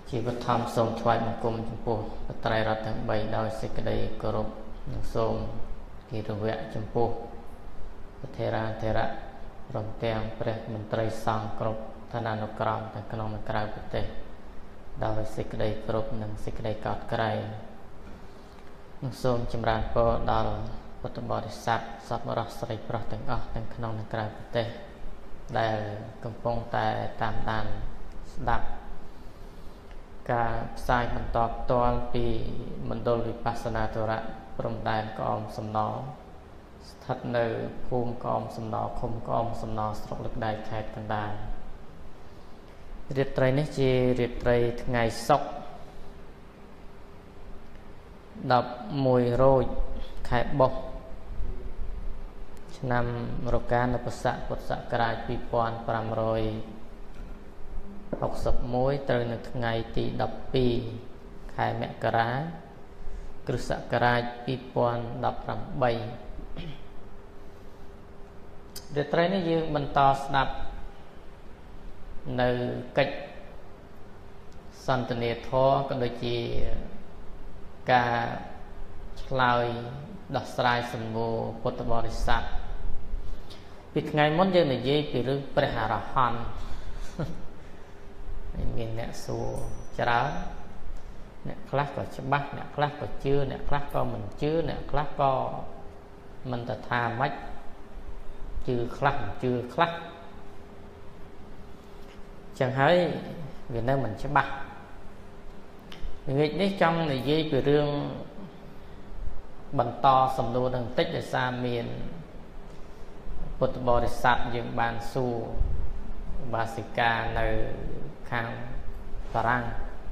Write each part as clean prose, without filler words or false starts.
ជីវិតធម្មសូមថ្វាយបង្គំចំពោះបត្រៃរតន៍ទាំង3ដោយសេចក្តីគោរពនិងសូមគិរវៈចំពោះព្រះថេរាធេរៈព្រមទាំងព្រះមន្ត្រីសង្ឃគ្រប់ឋានានុក្រមទាំងក្នុងនិងក្រៅប្រទេសដោយសេចក្តីគោរពនិងសេចក្តីកោតក្រែងនិងសូមចម្រើនពរដល់ពុទ្ធបរិស័ទសពរស់ស្រីប្រុសទាំងអស់ទាំងក្នុងនិងក្រៅប្រទេសដែលកំពុងតែតាមដានស្ដាប់ការផ្សាយបន្តផ្ទាល់ពីមណ្ឌលវិបស្សនាធរៈព្រំដែនក្អមសំណស្ថិតនៅភូមិក្អមសំណឃុំក្អមសំណស្រុកលឹកដែកខេត្តកណ្ដាលរាត្រីនេះជារាត្រីថ្ងៃសុក្រ11រោចខែបុស្សឆ្នាំរកានុបស័កពុទ្ធសករាជ2561ត្រូវនៅថ្ងៃទី12ខែមករាគ្រិស្តសករាជ2018រាត្រីនេះយើងបន្តស្ដាប់នៅកិច្ចសន្ទនាធម៌ក៏ដូចជាការឆ្លើយដោះស្រាយសំណួរពុទ្ធបរិស័ទពីថ្ងៃមុនយើងនិយាយពីរឿងព្រះអរហន្តមានអ្នកសួរច្រើនអ្នកខ្លះក៏ច្បាស់អ្នកខ្លះក៏ជឿអ្នកខ្លះក៏មិនជឿអ្នកខ្លះក៏មិនទៅថាម៉េចជឿខ្លះមិនជឿខ្លះចឹងហើយវានៅមិនច្បាស់ថ្ងៃនេះចង់និយាយពីរឿងបន្តសំណួរនឹងបន្តិចដោយសារមានពុទ្ធបរិស័ទយើងបានសួរបាសិកានៅខាងបារាំង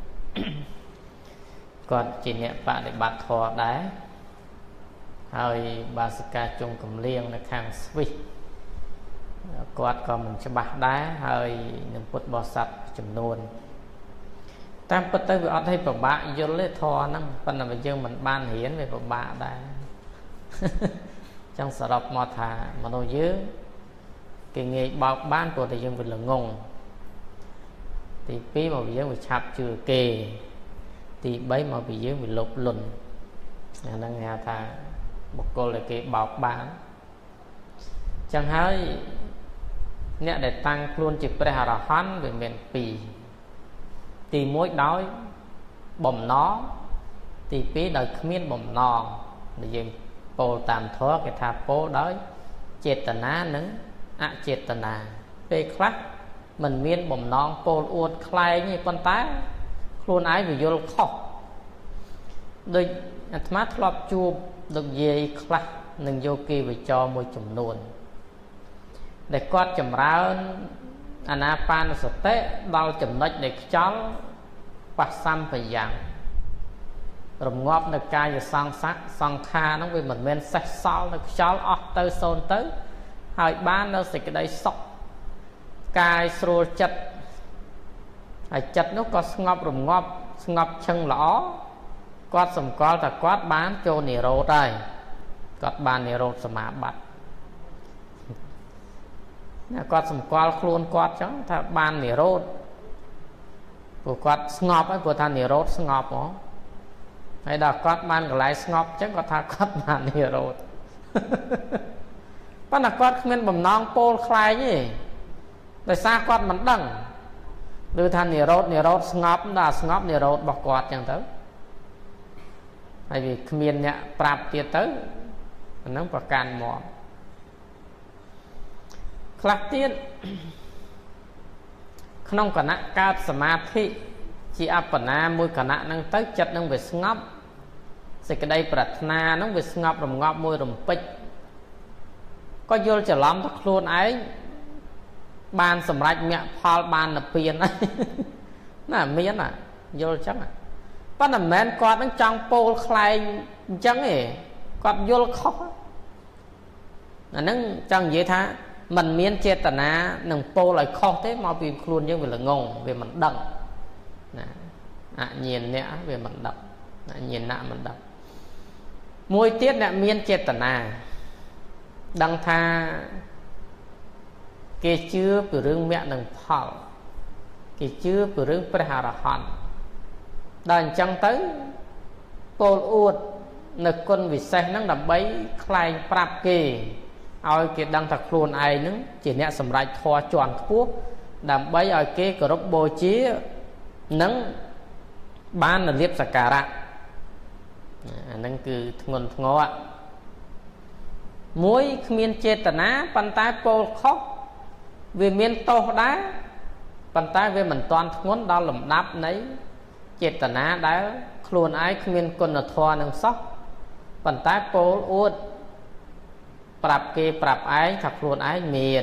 គាត់ជាអ្នកបដិបត្តិធម៌ដែរហើយបាសិកាជុំកំលៀងនៅខាងស្វីសគាត់ក៏មិនច្បាស់ដែរហើយនឹងពុទ្ធបរិស័ទចំនួនតាមពិតទៅវាអត់ឲ្យពិបាកយល់ទេធម៌ហ្នឹងប៉ុន្តែបើយើងមិនបានរៀនវាពិបាកដែរចឹងសរុបមកថាមនុស្សយើងគេងាយបោកបានព្រោះតែយើងវាល្ងងទី2មកយើងវាឆាប់ជឿគេទី3មកពីយើងវាលោភលន់អាហ្នឹងគេហៅថាបុគ្គលដែលគេបោកបានចឹងហើយអ្នកដែលតាំងខ្លួនជាព្រះអរហន្តវាមាន2ទី1ដោយបំណងទី2ដោយគ្មានបំណងដែលយើងពោលតាមធម៌គេថាពោលដោយចេតនានិងអចេតនាពេលខ្លះមិនមានបំណងពោលអួតខ្លែងទេប៉ុន្តែខ្លួនឯងវាយល់ខុសដូចអាត្មាធ្លាប់ជួបលោកយាយខ្លះនឹងយោគីវិចរមួយចំនួនដែលគាត់ចម្រើនអានាបានសតិដល់ចំណុចនៃខ្យល់បសម្បយ៉ាងរងាប់នៅកាយសង្ខារហ្នឹងវាមិនមែនសេះសល់នៅខ្យល់អស់ទៅសូន្យទៅហើយបាននៅសេចក្តីសុខកាយស្រួលចិត្តហើយចិត្តនោះក៏ស្ងប់រងាប់ស្ងប់ឈឹងល្អគាត់សម្គាល់ថាគាត់បានចូលនិរោធហើយគាត់បាននិរោធសមាបត្តិគាត់សម្គាល់ខ្លួនគាត់ចឹងថាបាននិរោធព្រោះគាត់ស្ងប់ហើយព្រោះថានិរោធស្ងប់ហ៎ហើយដល់គាត់បានកន្លែងស្ងប់ចឹងគាត់ថាគាត់បាននិរោធប៉ុន្តែគាត់គ្មានបំណងពោលខ្លែងទេដោយសារគាត់មិនដឹងឬថានិរោធស្ងប់ដល់ស្ងប់និរោធរបស់គាត់ចឹងទៅហើយវាគ្មានអ្នកប្រាប់ទៀតទៅអាហ្នឹងប្រកាន់មកខ្លះទៀតក្នុងគណៈកើតសមាធិជាអបណាមួយគណៈហ្នឹងទៅចិត្តហ្នឹងវាស្ងប់សេចក្តីប្រាថ្នាហ្នឹងវាស្ងប់រងាប់មួយរំពេចក៏យល់ច្រឡំថាខ្លួនឯងបានសម្រេចមគ្គផលបាននិព្វានណាមានណាយល់ចឹងប៉ុន្តែមិនមែនគាត់នឹងចង់ពោលខ្លែងអញ្ចឹងទេគាត់យល់ខុសអាហ្នឹងចង់និយាយថាมันមានចេតនានឹងពោលឲ្យខុសទេមកពីខ្លួនយើងវាល្ងងវាមិនដឹងណាអញ្ញាណអ្នកវាមិនដឹងអញ្ញាណមិនដឹងមួយទៀតអ្នកមានចេតនាដឹងថាគេជឿពីរឿងមគ្គនិងផលគេជឿពីរឿងព្រះអរហន្តដល់អញ្ចឹងទៅពោលអួតនៅគុណវិសេសហ្នឹងដើម្បីខ្លែងប្រាប់គេឲ្យគេដឹងថាខ្លួនឯងហ្នឹងជាអ្នកសម្រេចធម៌ជាន់ខ្ពស់ដើម្បីឲ្យគេគោរពបូជានិងបានលៀបសក្ការៈអាហ្នឹងគឺធ្ងន់ធ្ងរមួយគ្មានចេតនាប៉ុន្តែពោលខុសវាមានទោសដែរប៉ុន្តែវាមិនទាន់ធ្ងន់ដល់លំដាប់នៃចេតនាដែលខ្លួនឯងគ្មានគុណធម៌នឹងសោះប៉ុន្តែពោលអួតប្រាប់គេប្រាប់ឯងថាខ្លួនឯងមាន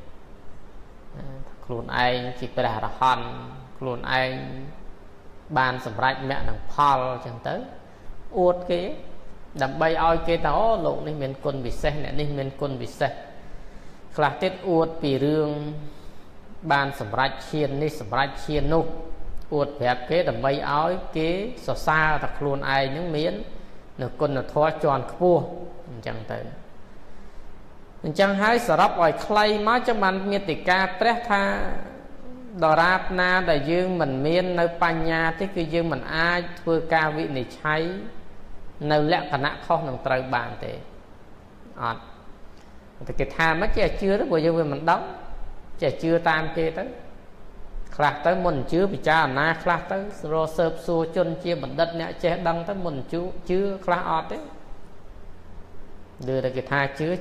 ខ្លួនឯងជាព្រះអរហន្តខ្លួនឯងបានសម្រេចមគ្គនិងផលអញ្ចឹងទៅអួតគេដើម្បីឲ្យគេថាអូលោកនេះមានគុណពិសេសអ្នកនេះមានគុណពិសេសខ្លះទៀតអួតពីរឿងបានសម្រេចឈាននេះសម្រេចឈាននោះអួតប្រាប់គេដើម្បីឲ្យគេសរសើរថាខ្លួនឯងនឹងមាននៅគុណធម៌ជាន់ខ្ពស់អញ្ចឹងទៅអញ្ចឹងហើយសរុបឲ្យខ្លីមកចាំបានមេតិកាព្រះថាដរាបណាដែលយើងមិនមាននៅបញ្ញាទេគឺយើងមិនអាចធ្វើការវិនិច្ឆ័យនៅលក្ខណៈខុសនឹងត្រូវបានទេអត់តែគេថាមិនចេះជឿទេព្រោះយើងវាមិនដឹងចេះជឿតាមគេទៅខ្លះទៅមុនជឿពិចារណាខ្លះទៅរកស៊ើបសួរជនជាបណ្ឌិតអ្នកចេះដឹងទៅមុនជឿខ្លះអត់ទេលើតែគេថាជឿ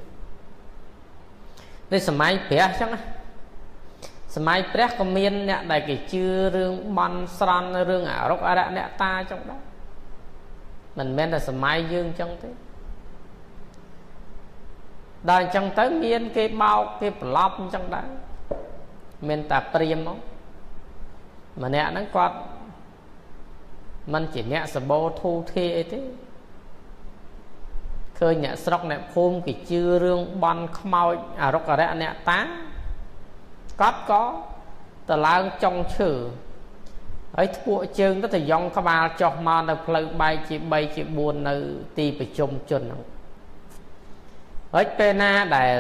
នេះសម័យព្រះអញ្ចឹងសម័យព្រះក៏មានអ្នកដែលគេជឿរឿងបន់ស្រន់រឿងអរុកអរៈអ្នកតាអញ្ចឹងដែរមិនមែនតែសម័យយើងអញ្ចឹងទេដល់អញ្ចឹងទៅមានគេបោកគេប្រឡប់អញ្ចឹងដែរមានតែព្រាមមកម្នាក់ហ្នឹងគាត់មិនជាអ្នកសបោធូធាអីទេឃើញអ្នកស្រុកអ្នកភូមិគេជឿរឿងបន់ខ្មោចអរុកអរៈអ្នកតាគាត់ក៏ទៅឡើងចុងឈើហើយធ្ពួកជើងទៅយ៉ងក្បាលចុះមកនៅផ្លូវបែកជា3ជា4នៅទីប្រជុំជនហ្នឹងហើយពេលណាដែល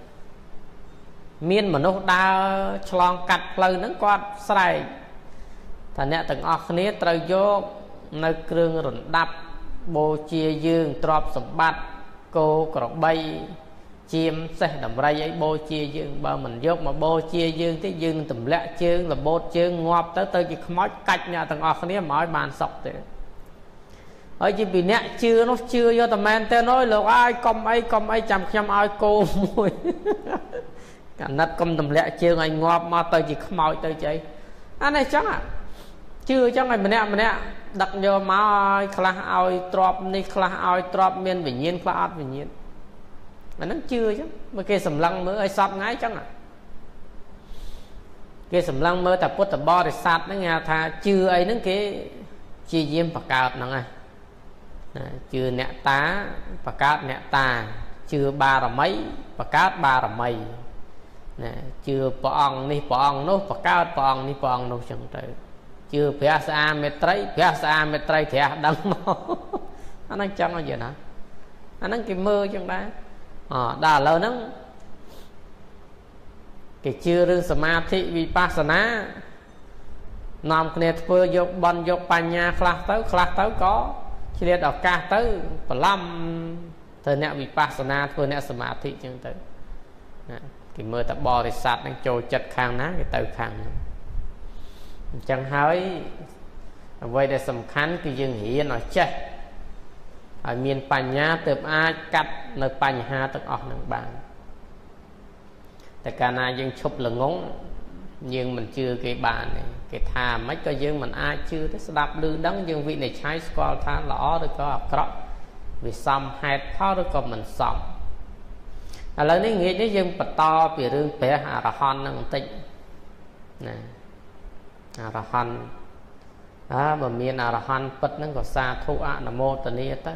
មានមនុស្សដើរឆ្លងកាត់ផ្លូវហ្នឹងគាត់ស្រែកថាអ្នកទាំងអស់គ្នាត្រូវយកនៅគ្រឿងរណ្ដាប់បូជាយើងទ្រព្យសម្បត្តិគោក្របីជាមសេះដំរីអីបូជាយើងបើមិនយកមកបូជាយើងទេយើងនឹងទម្លាក់ជើងលបូតជើងងាប់ទៅជាខ្មោចកាច់អ្នកទាំងអស់គ្នាមកឲ្យបានសុខទេហើយជាពីអ្នកជឿនោះជឿយកតែមែនទេអើយលោកអើយកុំអីចាំខ្ញុំឲ្យគោមួយកណិតកុំទម្លាក់ជើងឲ្យងាប់មកទៅជាខ្មោចទៅចៃអានេះចឹងជឿចឹងឲ្យម្នាក់ដឹកយកមកឲ្យខ្លះឲ្យទ្របនេះខ្លះឲ្យទ្របមានវិញ្ញាណខ្លះអត់វិញ្ញាណអាហ្នឹងជឿចឹងមកគេសម្លឹងមើលឲ្យសពថ្ងៃចឹងគេសម្លឹងមើលតែពុទ្ធបរិស័ទហ្នឹងគេថាជឿអីហ្នឹងគេជាយាមបកើតហ្នឹងណាជឿអ្នកតាបកើតអ្នកតាជឿបារមីបកើតបារមីណាជឿព្រះអង្គនេះព្រះអង្គនោះបកើតព្រះអង្គនេះព្រះអង្គនោះចឹងទៅជឿព្រះស្អាមេត្រីត្រាស់ដឹងមកអាហ្នឹងចឹងអញ្ចឹងណាអាហ្នឹងគេមើលចឹងដែរដល់ឥឡូវហ្នឹងគេជឿរឿងសមាធិវិបស្សនានាំគ្នាធ្វើយកបន់យកបញ្ញាខ្លះទៅក៏ឆ្លៀតឱកាសទៅបន្លំទៅអ្នកវិបស្សនាធ្វើអ្នកសមាធិចឹងទៅណាគេមើលតែបរិស័ទនឹងចូលចិត្តខាងណាគេទៅខាងហ្នឹងអញ្ចឹងហើយអ្វីដែលសំខាន់គឺយើងរៀនឲ្យចេះឲ្យមានបញ្ញាទើបអាចកាត់នៅបញ្ហាទាំងអស់ហ្នឹងបានតែកាលណាយើងឈប់ល្ងងយើងមិនជឿគេបានទេគេថាមិនក៏យើងមិនអាចជឿទេស្ដាប់ឮដឹងយើងវិនិច្ឆ័យស្គាល់ថាល្អឬក៏អាក្រក់វាសមហេតុផលឬក៏មិនសមឥឡូវនេះងាកនេះយើងបន្តពីរឿងព្រះអរហន្តហ្នឹងបន្តិចណាអរហន្តបើមានអរហន្តពិតហ្នឹងក៏សាធុអនុមោទនាទៅ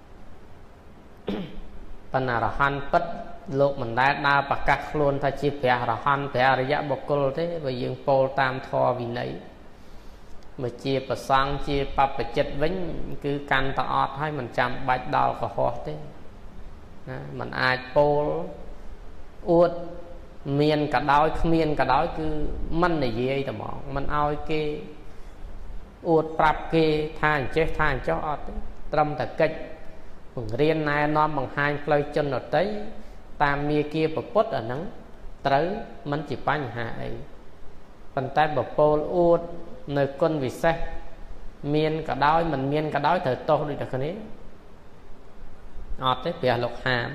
ប៉ុន្តែអរហន្តពិតលោកមិនដែលដើរប្រកាសខ្លួនថាជាព្រះអរហន្តព្រះអរិយបុគ្គលទេបើយើងពោលតាមធម៌វិន័យបើជាប្រសង់ជាបព្វជិតវិញគឺកាន់តអត់ហើយមិនចាំបាច់ដល់កុហកទេណាมันអាចពោលអួតមានក៏ដោយគ្មានក៏ដោយគឺមិននិយាយតែហ្មងមិនឲ្យគេអួតប្រាប់គេថាអញ្ចេះថាអញ្ចោះអត់ទេត្រឹមតែកិច្ចបង្រៀនណែនាំបង្ហាញផ្លូវជនដទៃតាមមាគាពុទ្ធអាហ្នឹងត្រូវមិនជាបញ្ហាអីប៉ុន្តែបពោលអួតនៅគុណវិសេសមានក៏ដោយមិនមានក៏ដោយត្រូវទោសដូចតែគ្នាអត់ទេព្រះលោកហាម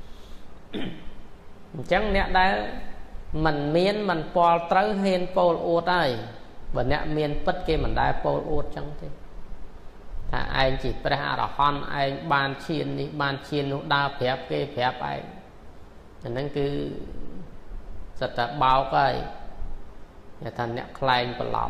អញ្ចឹងអ្នកដែលមិនមានមិនពាល់ត្រូវហ៊ានពោលអួតហើយបើអ្នកមានពិតគេមិនដែលពោលអួតចឹងទេថាឯងជាព្រះអរហន្តឯងបានឈាននេះបានឈាននោះដើរប្រាប់គេប្រាប់ឯងអាហ្នឹងគឺសត្វតែបោកហើយគេថាអ្នកខ្លែងបន្លំ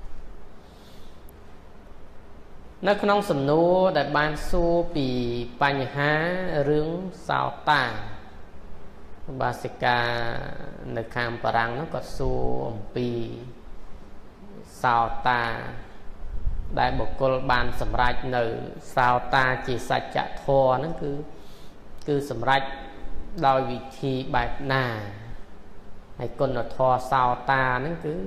នៅក្នុងសំណួរដែលបានសួរពីបញ្ហារឿងសោតាបាសិកានៅខាងបារាំងនោះគាត់សួរអំពីសោតាដែលបុគ្គលបានសម្រេចនៅសោតាជាសច្ចធម៌ហ្នឹងគឺសម្រេចដោយវិធីបែបណាហើយគុណធម៌សោតាហ្នឹងគឺ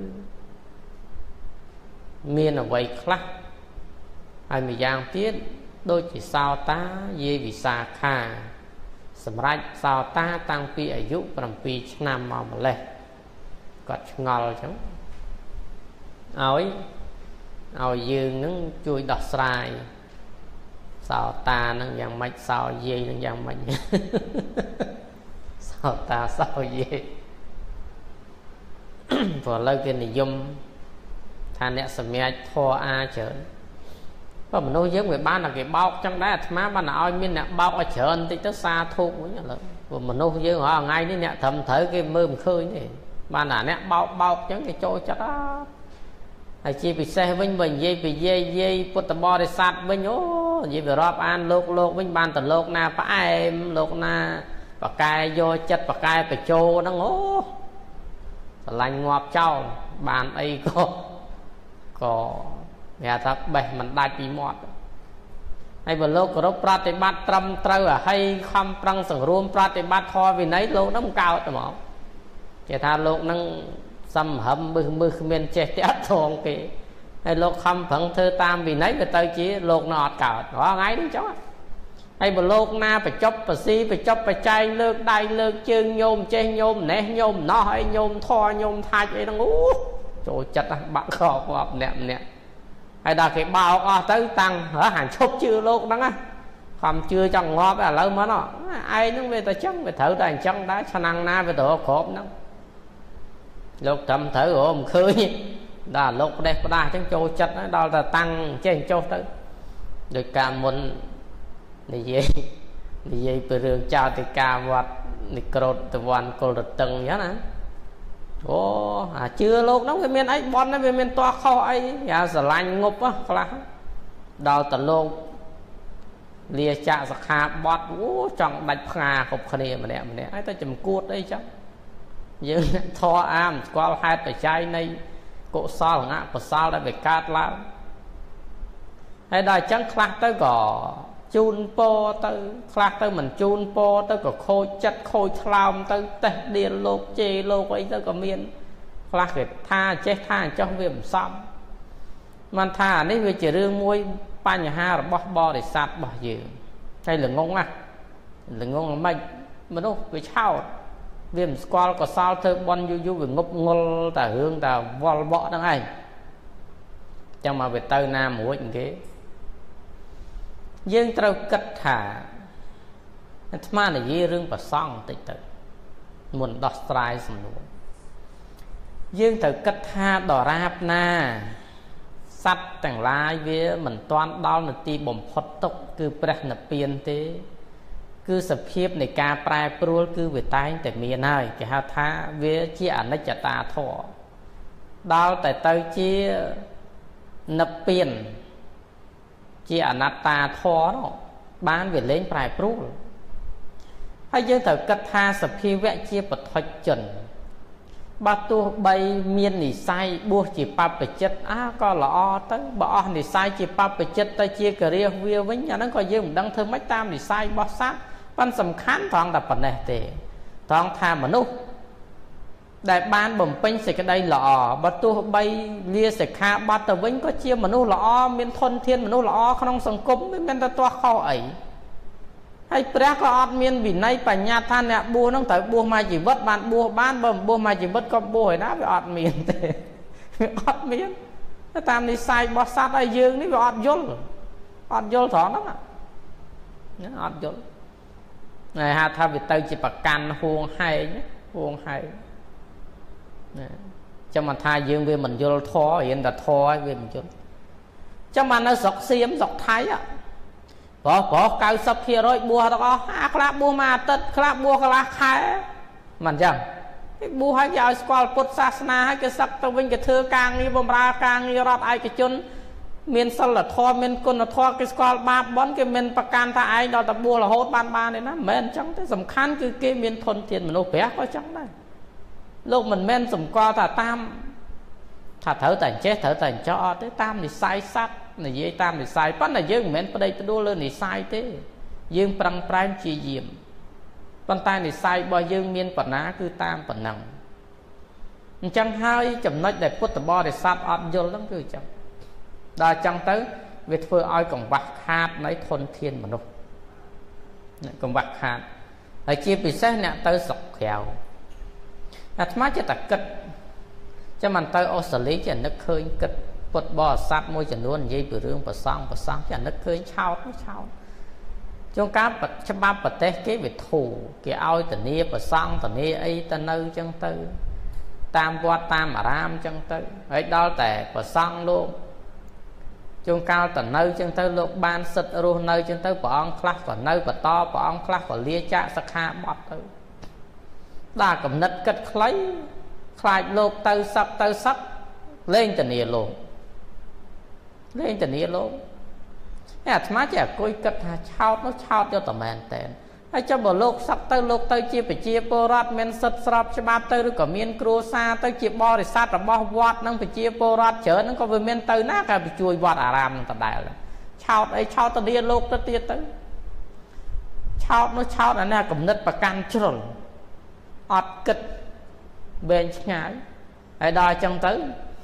មានអ្វីខ្លះហើយម្យ៉ាងទៀតដូចជាសោតាយាយវិសាខាសម្រាប់សោតាតាំងពីអាយុ7ឆ្នាំមកម្លេះគាត់ឆ្ងល់អញ្ចឹងឲ្យយើងនឹងជួយដោះស្រាយសោតានឹងយ៉ាងម៉េចសោយាយនឹងយ៉ាងម៉េចសោតាសោយាយព្រោះឥឡូវគេនិយមថាអ្នកសម្រេចធម៌អាច្រើនបើមនុស្សយើងវាបានតែគេបោកចឹងដែរអាត្មាបានឲ្យមានអ្នកបោកឲ្យច្រើនបន្តិចទៅសាធុកវិញឥឡូវព្រោះមនុស្សយើងរាល់ថ្ងៃនេះអ្នកត្រឹមត្រូវគេមើលមិនឃើញទេបានតែអ្នកបោកចឹងគេចូលចិត្តហើយជាពិសេសវិញបើនិយាយពីយាយពុទ្ធបរិស័ទវិញអូនិយាយពីរាប់អានលោកវិញបានតែលោកណាផ្អែមលោកណាបកែយកចិត្តបកែបញ្ចោហ្នឹងអូស្រឡាញ់ងាប់ចោលបានអីក៏គេថាបេះមិនដាច់ពីមាត់ហើយបើលោកគោរពប្រតិបត្តិត្រឹមត្រូវអាហើយខំប្រឹងសង្រួមប្រតិបត្តិធម៌វិន័យលោកហ្នឹងកើតហ្មងគេថាលោកហ្នឹងសំហឹមមឹសគ្មានចេះតែអត់ថងគេហើយលោកខំប្រឹងធ្វើតាមវិន័យវាទៅជាលោកនៅអត់កើតរាល់ថ្ងៃនេះចឹងហើយបើលោកណាបញ្ចប់បស៊ីបញ្ចប់បច្ច័យលើកដៃលើកជើងញោមចេះញោមណេះញោមណោះហើយញោមធေါ်ញោមថាច់អីហ្នឹងអូចូលចិត្តបាក់ខោងាប់ម្នាក់ហើយដល់គេបោកអស់ទៅតាំងហាញឈប់ជឿលោកហ្នឹងណាខំជឿចង់ងាប់ឥឡូវមកឯងហ្នឹងវាតែចឹងវាត្រូវតែអញ្ចឹងដែរឆ្នាំណាវាទៅគ្របហ្នឹងលោកត្រឹមត្រូវរមឃើញដល់លោកផ្ដេសផ្ដាស់អញ្ចឹងចូលចិត្តដល់តែតាំងចេះចុះទៅដោយការមុននិយាយពីរឿងចោតិកាវត្តនិក្រោតតវ័នគុលរតឹងអញ្ចឹងណាអូអាជឿលោកហ្នឹងវាមានអីបន់វាមានតោះខុសអីយ៉ាស្រឡាញ់ងប់ខ្លះដល់តលោកលាចាក់សខាបត់អូចង់ដាច់ផ្ងាគ្រប់គ្នាម្នាក់ហើយទៅចំគួតអីចឹងយើងធေါ်អាមស្គាល់ហេតុបច្ច័យនៃកុសលអកុសលដែលវាកើតឡើងហើយដល់អញ្ចឹងខ្លះទៅក៏ជូនពរទៅខ្លះទៅមិនជូនពរទៅក៏ខូចចិត្តខូចថ្លើមទៅតេះដៀលលោកជេរលោកអីទៅក៏មានខ្លះគេថាចេះថាអញ្ចឹងវាមិនសមមិនថានេះវាជារឿងមួយបញ្ហារបស់បរិស័ទរបស់យើងហើយល្ងងណាល្ងងមិនមនុស្សវាឆោតវាមិនស្គាល់កុសលធ្វើបន់យូរវាងប់ងល់តែរឿងតែវល់បក់ហ្នឹងឯងចាំមកវាទៅណាមួយគេយើងត្រូវគិតថាអាត្មានិយាយរឿងប្រសង់បន្តិចទៅមុនដោះស្រាយសំណួរយើងត្រូវគិតថាដរាបណាសត្វទាំងឡាយវាមិនទាន់ដល់នាទីបំផុតទុកគឺព្រះនិព្វានទេគឺសភាពនៃការប្រែប្រួលគឺវាតែងតែមានហើយគេហៅថាវាជាអនិច្ចតាធម៌ដល់តែទៅជានិព្វានជាអនត្តាធម៌នោះបានវាលែងប្រែប្រួលហើយយើងត្រូវគិតថាសភាវៈជាបឋិជនបើទោះបីមាននិស័យបួសជាបព្វជិតក៏ល្អទៅបើអស់និស័យជាបព្វជិតទៅជាគរិះវាវិញអាហ្នឹងក៏យើងមិនដឹងធ្វើម៉េចតាមនិស័យរបស់សត្វប៉ុន្តែសំខាន់ត្រង់តែប៉ុណ្ណេះទេត្រង់ថាមនុស្ស đại ban bẩm pin sẽ cái đây lọ bắt tu bay lia sẽ khá bắt tờ vĩnh có chia mà nô lọ miền thôn thiên mà nô lọ không sòng cúng với miền ta toa kho ấy hay bữa có ọt miền vì nay phải nhà than nè bua nó tới bua mai chỉ vất bạn bua bán bẩm bua mai chỉ vất con bua hồi đó bị ọt miền thế ọt miền nó tam đi sai bó sát ai dương đấy bị ọt vô thọ lắm ạ ọt vô này ha tha bị tây chỉ bạc can huông hay cho mà thay dương về mình vô thò hiện là thò về mình vô cho mà nó dọc xiêm dọc thái á có cao sắp kia rồi bùa đó khla bùa mà tết khla bùa khla khai mình chẳng bùa hay giờ school Phật Sasna hay cái sắc tao vinh cái thưa càng như bom ra càng như rót ai cái chun miền sân là thò miền côn là thò cái school ba bón cái miền bạc can ta ai đó tập bùa là hốt ban ba này nó miền chẳng thế sầm khăn cứ cái miền thôn tiền mình đâu bé có chẳng đây lúc mình men sầm co thà tam thà thở tàn chết thở tàn cho tới tam thì sai sát này dễ tam thì sai bắt là dương men ở đây tôi đua lên thì sai thế dương prang prang chi diệm bàn tay thì sai bao dương miên bản ná cứ tam bản nặng chẳng hai chấm nói để put bo để sát ọt vô lắm cứ chẳng đòi chẳng tới việc phơi ai còn bạc hạt lấy thôn thiên mà đâu còn bạc hạt ở chia bị xét nè tới sọc khéo má cho ta kịch cho mình tới Australia cho nó khơi kịch bột bò sát môi chân luôn dây bự rương bờ song cho nó khơi chao trong cá bật cho ba bật té cái việc thủ cái ao tận nia bờ song tận nia ấy tận nơi chân tư tam qua tam mà ram chân tư ấy đó tại bờ song luôn trong cao tận nơi chân tư luôn ban sật luôn nơi chân tư bỏ ông class còn nơi bờ to bỏ ông class còn lia chạ sắc ha bọt tư đa cầm nứt cất khlấy khai lột từ sắp lên tình yêu luôn à má chả coi cất chao nó chao cho tầm màn tên hay cho bộ lột tới chia phải chia porat men sật sập cho ba tới rồi có miên cruza tới chia bo để sát là bo vót nó phải chia porat chở nó có về men tới nát cả bị chui vót aram tận đại là chao tận đi lột tới tia tới chao là nè cầm nứt và can chửi ọt kịch bên ngái ai đòi trong tới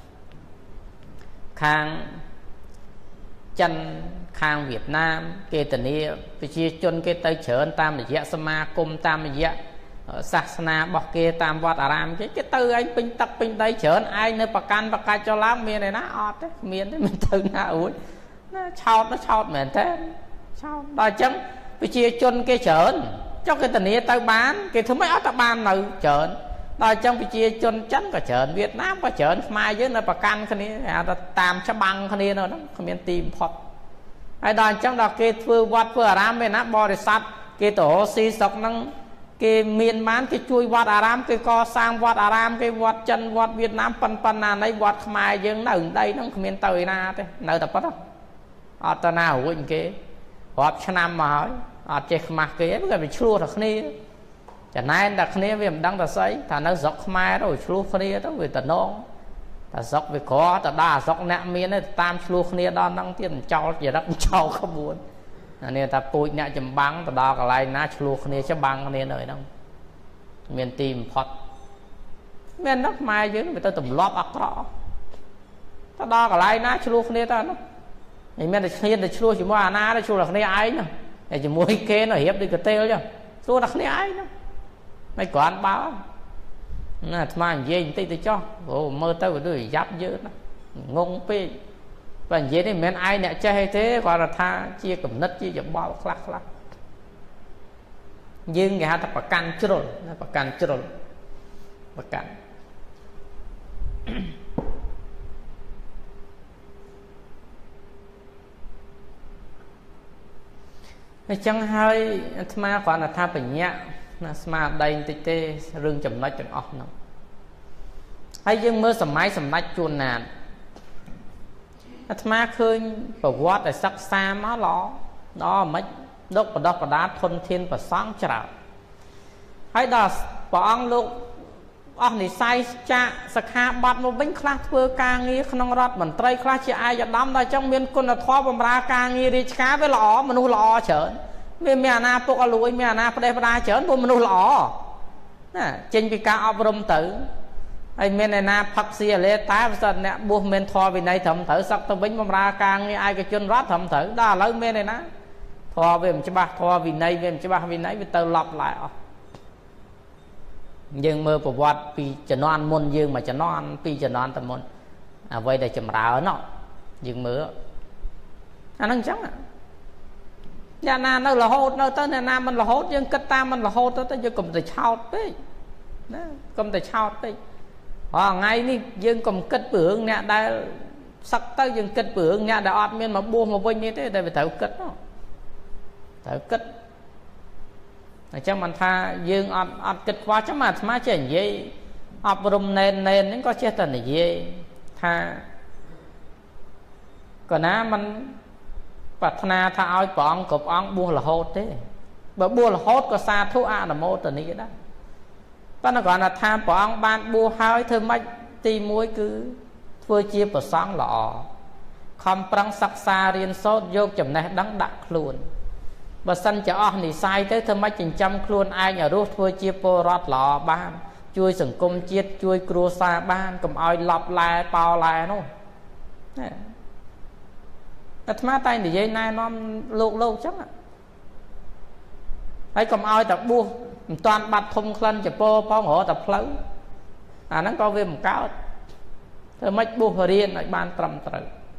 khang chân khang Việt Nam kê tình yêu vì chia chôn kê tới chở tam để dạ sama cung tam để dạ Sasna bọc kê tam vọt aram cái tư anh pin tập pin đây chở ai nơi bạc can cho lắm miền này nó ọt đấy miền đấy mình tư na ủi nó chọt mền thế sao đòi chấm vì chia chôn kê chở cho cái tình yêu tới bán cái thứ mấy ở tập ban nào chợ đòi trong cái chia chôn chắn cả chợ Việt Nam có chợ mai với nơi bạc can cái này tam cho bằng cái này nó không biết tìm phật ai đòi trong đó cái vừa vót vừa aram bên nắp bò để sát cái tổ si sọc năng cái miền bán cái chui vót aram cái co sang vót aram cái vót chân vót Việt Nam pan nà này vót mai dương ở đây nó không biết tới na thế nơi tập đó ở ta nào quên cái vót cho năm mà hỏi ở trên mặt cái cái bị chua thật này chả nay đặt này vì mình đang ta sấy thà nó dọc mai rồi chua này đó vì ta non ta dọc vì có ta đa dọc nẹm miên ấy tam chua này đó năng tiền trâu gì đó trâu không muốn nên ta bụi nẹm chấm băng ta đo cái này ná chua này cho băng này nơi đâu miền tìm phật miền đất mai dưới người ta tụm lóp ác rõ ta đo cái này ná chua này ta nó thì miền thiên là chua chỉ mua ná chua là này ai nữa để chỉ mua cái nó hiếp đi cái tê chứ chua là này ai nữa mấy quán báo nè mà gì tí cho mơ tới đuổi giáp dữ nó ngông pi và gì đấy men ai nè chơi thế gọi là tha chia cầm nứt chia dập bao khắc nhưng người ta bạc can chưa rồi bạc can chẳng hơi mà gọi là tha bình nhẹ mà đây tê tê rừng chầm nói chẳng ọc nó hay dương mơ sầm máy sầm nách chuồn nàn mà khơi và quát để sắc xa má ló đó mấy đốc và đá thôn thiên và sáng chảo hay đó bọn lúc ông này sai cha sạc hạ bát một bánh khá thưa ca nghi không rót mình tây khá chị ai cho đám đây trong miền quân là thoa bầm ra ca nghi đi cá với lọ mà nu lọ chở vì mẹ na phụ lùi mẹ na phải đây phải chở tôi mà nu lọ trên cái ca áp râm tử ai men này na phật xì lê tá vật nè buộc men thò vì này thầm thử sắc tao bính bầm ra càng như ai cái chân rót thầm thử đó lấy men này ná thò về mình cho ba thò vì này về mình cho ba vì nãy vì tao lặp lại dương mơ của vật vì cho non môn dương mà cho non vì cho non tầm môn vậy để chầm rào nó dương mơ anh đang chắc à nhà na nó là hốt nó tới nhà mình là hốt nhưng cách ta mình là hốt tới cho cùng từ chào đấy cùng từ chào đấy ngay ní dương cùng kết bưởng nè đã sắc tới dương kết bưởng nè đã ọt miên mà buông mà vinh như thế để phải thử kết nó thử kết chắc mình tha dương ọt kết quá chắc mà má chuyện gì ọt rùm nền nó có chết là gì tha còn á mình bạch na tha oi bọn cục ong buông là hốt thế bởi buông là hốt có xa thuốc là mô tình ý đó nó gọi là tham bọn ban bùa hai thơ mách tì muối cứ vừa chia vào sáng lọ không prăng sắc xa riêng sốt vô chầm này đắng đặc luôn và sân cho ong thì sai tới thơ mách chừng trăm luôn ai nhà rút vừa chia bồ rót lọ ban chui sừng cung chiết chui cua xa ban cầm oi lọc lại bao lại nó má tay thì dây nay nó lục lục chắc ạ hãy cầm oi tập bùa toàn bạch thùng khăn cho po ngõ tập phấu nó có về một cáo thôi mách bùa riêng lại ban trầm trời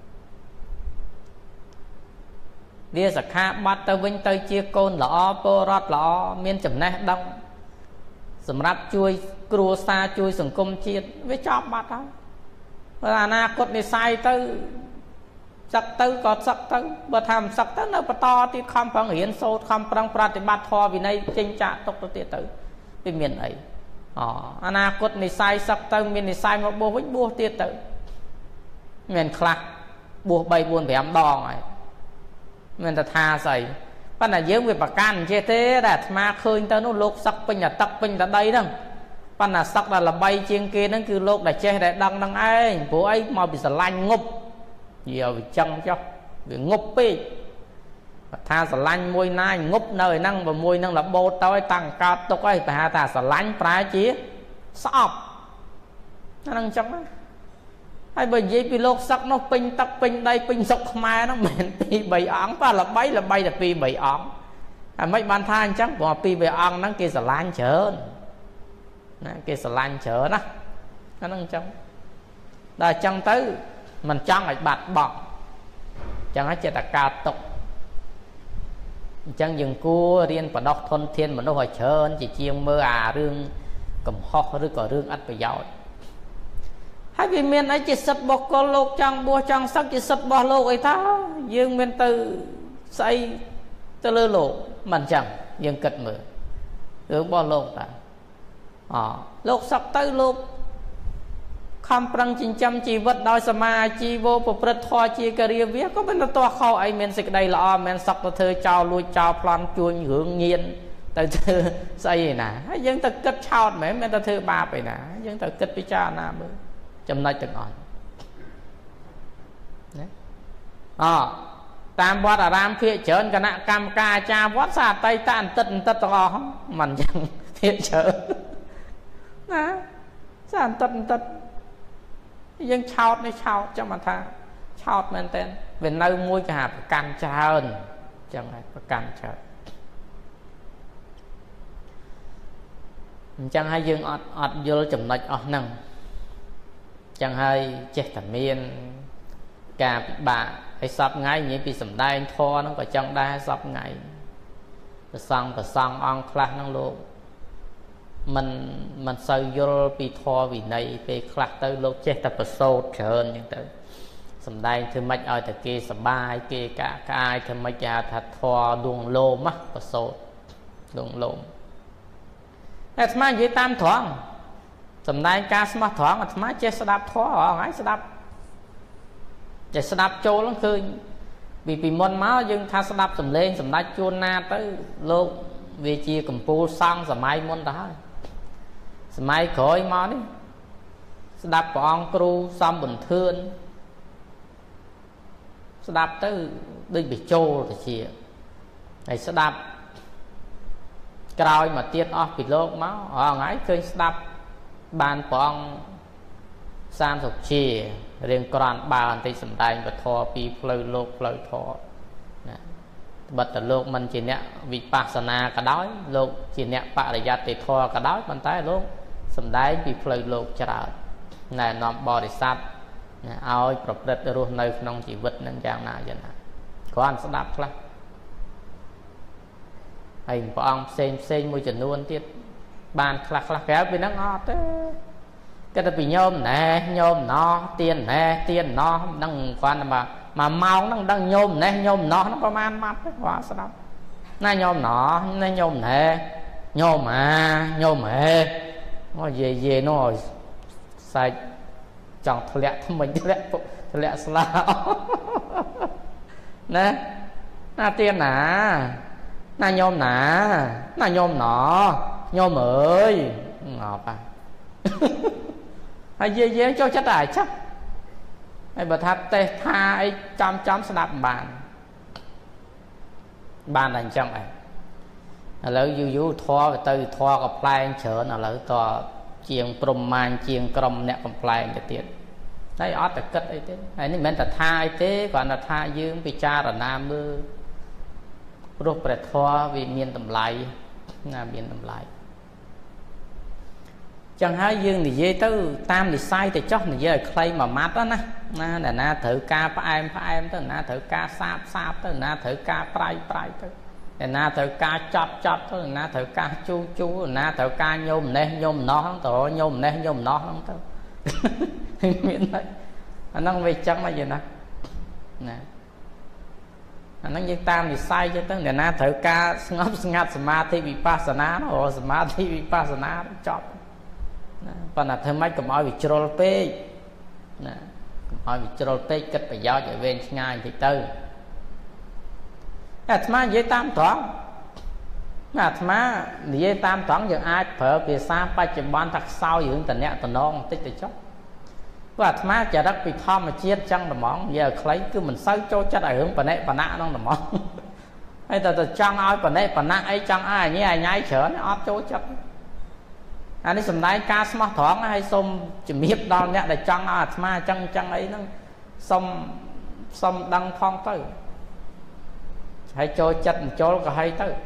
đi sạc hạ bắt tơ vinh tơ chia côn lọ po rót lọ miên chầm nè đông sầm rắp chui cua xa chui sừng cung chiết với chóp bắt đó là na cốt này sai tới sắc tư có sắc tư bữa tham sắc tư nó to thì không phải hiển sâu không phải pratibat thọ vì này chênh trả tốc độ tiệt tử vì miền ấy anakut này sai sắc tư miền này sai một bộ vĩnh bùa tiệt tử miền khác bùa bay buồn bẻm đòn này miền ta tha dày bắt là dưỡng về bạc can chế thế là mà khơi tới nó lục sắc pin là tắc pin là đây đó bắt là sắc là bay trên kia nó cứ lục là che để đăng ai bố ấy mà bị lạnh ngục nhiều vì chân cho vì ngục đi tha sờ lanh môi nai ngục nơi năng và môi năng là bô tối tăng cao tục ấy phải tha sờ lanh trái chí sọp nó năng chân đó hay bởi vì bị lột sắc nó pin tắc pin đây pin sọc mai nó mền pi bảy óng và là bay là pi bảy óng mấy bạn tha chắc bỏ pi bảy óng nó kia sờ lanh chở kia sờ lanh chở đó nó năng chân là chân tới mình chọn lại bạch bọc chẳng hết là cao tục chẳng dừng cua riêng và đọc thôn thiên mà nó hỏi chơn chỉ chiêng mơ rương cầm ho rương có rương ắt phải giỏi hay vì miền ấy chỉ sập bọc có lục chẳng bùa chẳng sắc chỉ sập bọc lục ấy ta dương miền từ xây từ lơ lộ mình chẳng dương cật mở hướng bò lục ta lục sắc tới lục không prăng chinh chăm chi vật đôi sama chi vô bộ prật thoa chi cà ria viết có bên to khâu ấy men xịt đây là men sọc ta thơ chào lui chào plan chuồn hướng nhiên ta thơ xây nè dân ta kết chào mấy men ta thơ ba vậy nè dân ta kết picha na bơ chấm này từng ngọn tam bát à ram phía chớn cả nạ cam ca cha vót xa tay tan tật to mình chẳng phía chớn nè san tật dân chào này chào cho mà tha chào men tên về nơi mua cả hạt can trơn chẳng hay can trơn chẳng hay dương ọt vô chùm nạch ọt nâng chẳng hay chết thầm miên cả bà hay sắp ngay như bị sầm đai thô nó có chẳng đai sắp ngay và xong on khắc năng luôn mình sao vô bị thò vì này về khắc tới lúc chết ta phải sâu trơn nhưng tới sầm đai thì mạch ở tại kia sầm bài kia cả ai thì mạch ra thật thò đuông lô mắt và sâu đuông lô hết mà dưới tam thoáng sầm đai ca smart thoáng hết mà chết sẽ đạp thò ngay sẽ đạp để sẽ đạp trâu lắm khơi vì môn máu nhưng tha sẽ đạp sầm lên sầm đai chôn na tới lô về chia cầm pu sang sầm mai môn đó sầm mai khỏi máu đi sẽ đạp bọn cừu xong bình thường sẽ đạp tới đi bị trâu thì chia này sẽ đạp cái mà tiết off bị lô máu ở ngay khơi sẽ đạp bàn bọn san sục chia riêng còn bao anh tích sầm đai và thò pi phơi thò bật từ lục mình chỉ nè vị pasana cả đói lục chỉ nè bạ để gia tề thò cả đói bàn tay lục sầm đai pi phơi lục chả này nằm bò để sát aoประพฤติ rùa nơi trong chỉ vật nên dạng nào vậy nè có ăn sẽ đạp lắm hình của ông xem môi trường luôn tiết bàn khạc kéo vì nó ngọt thế cái đó bị nhôm nó tiền nó đang quan mà mau nó đang nhôm nó có man mắt quá sao na nhôm nó na nhôm nhôm nó về nó rồi sai chọn thợ lẹ sao nè na tiền na nhôm nó nhôm ơi ngọt à hay dễ cho chất đại chắc hay bà tháp tê tha ấy chăm sẽ đạp bàn đành trong này lỡ dụ thoa từ thoa gặp lại chở nào lỡ tòa chiêng prom man chiêng crom nè gặp lại cái tiền đấy ót là cất ấy thế này nên mình là tha ấy thế còn là tha dương bị cha là nam mưa rốt bẹt thoa vì miền tầm lại là miền tầm lại chẳng hai dương thì dễ tới tam thì sai thì chót thì dễ clay mà mát đó nè là na thử ca phá em tới na thử ca sáp tới na thử ca prai tới là na thử ca chóp tới na thử ca chu na thử ca nhôm nó không tổ nhôm nó không tới miễn đấy nó về chẳng là gì nè nè nó như tam thì sai chứ tới là na thử ca ngắt samadhi vipassana nó samadhi vipassana nó chóp còn là thêm mấy cầm oi bị trôi pe nè oi bị trôi pe kết phải giao cho bên ngay thì tư mà dễ tam toán mà dễ tam toán giờ ai phở về xa ba chục ban thật sau dưỡng tình nẹt tình non tích chốc và mà chả đắc bị thom mà chiết chăng là món giờ lấy cứ mình sấy cho chất ảnh hưởng bà nạ nó là món hay là chăng oi bà nạ ấy chăng ai như ai nhái chở nó óp chỗ chất anh ấy sầm đai ca smart thoáng hay xôm chỉ biết đo nhẹ để chăng mà chăng ấy nó xôm đăng phong tới hay cho chất cho cả hay tới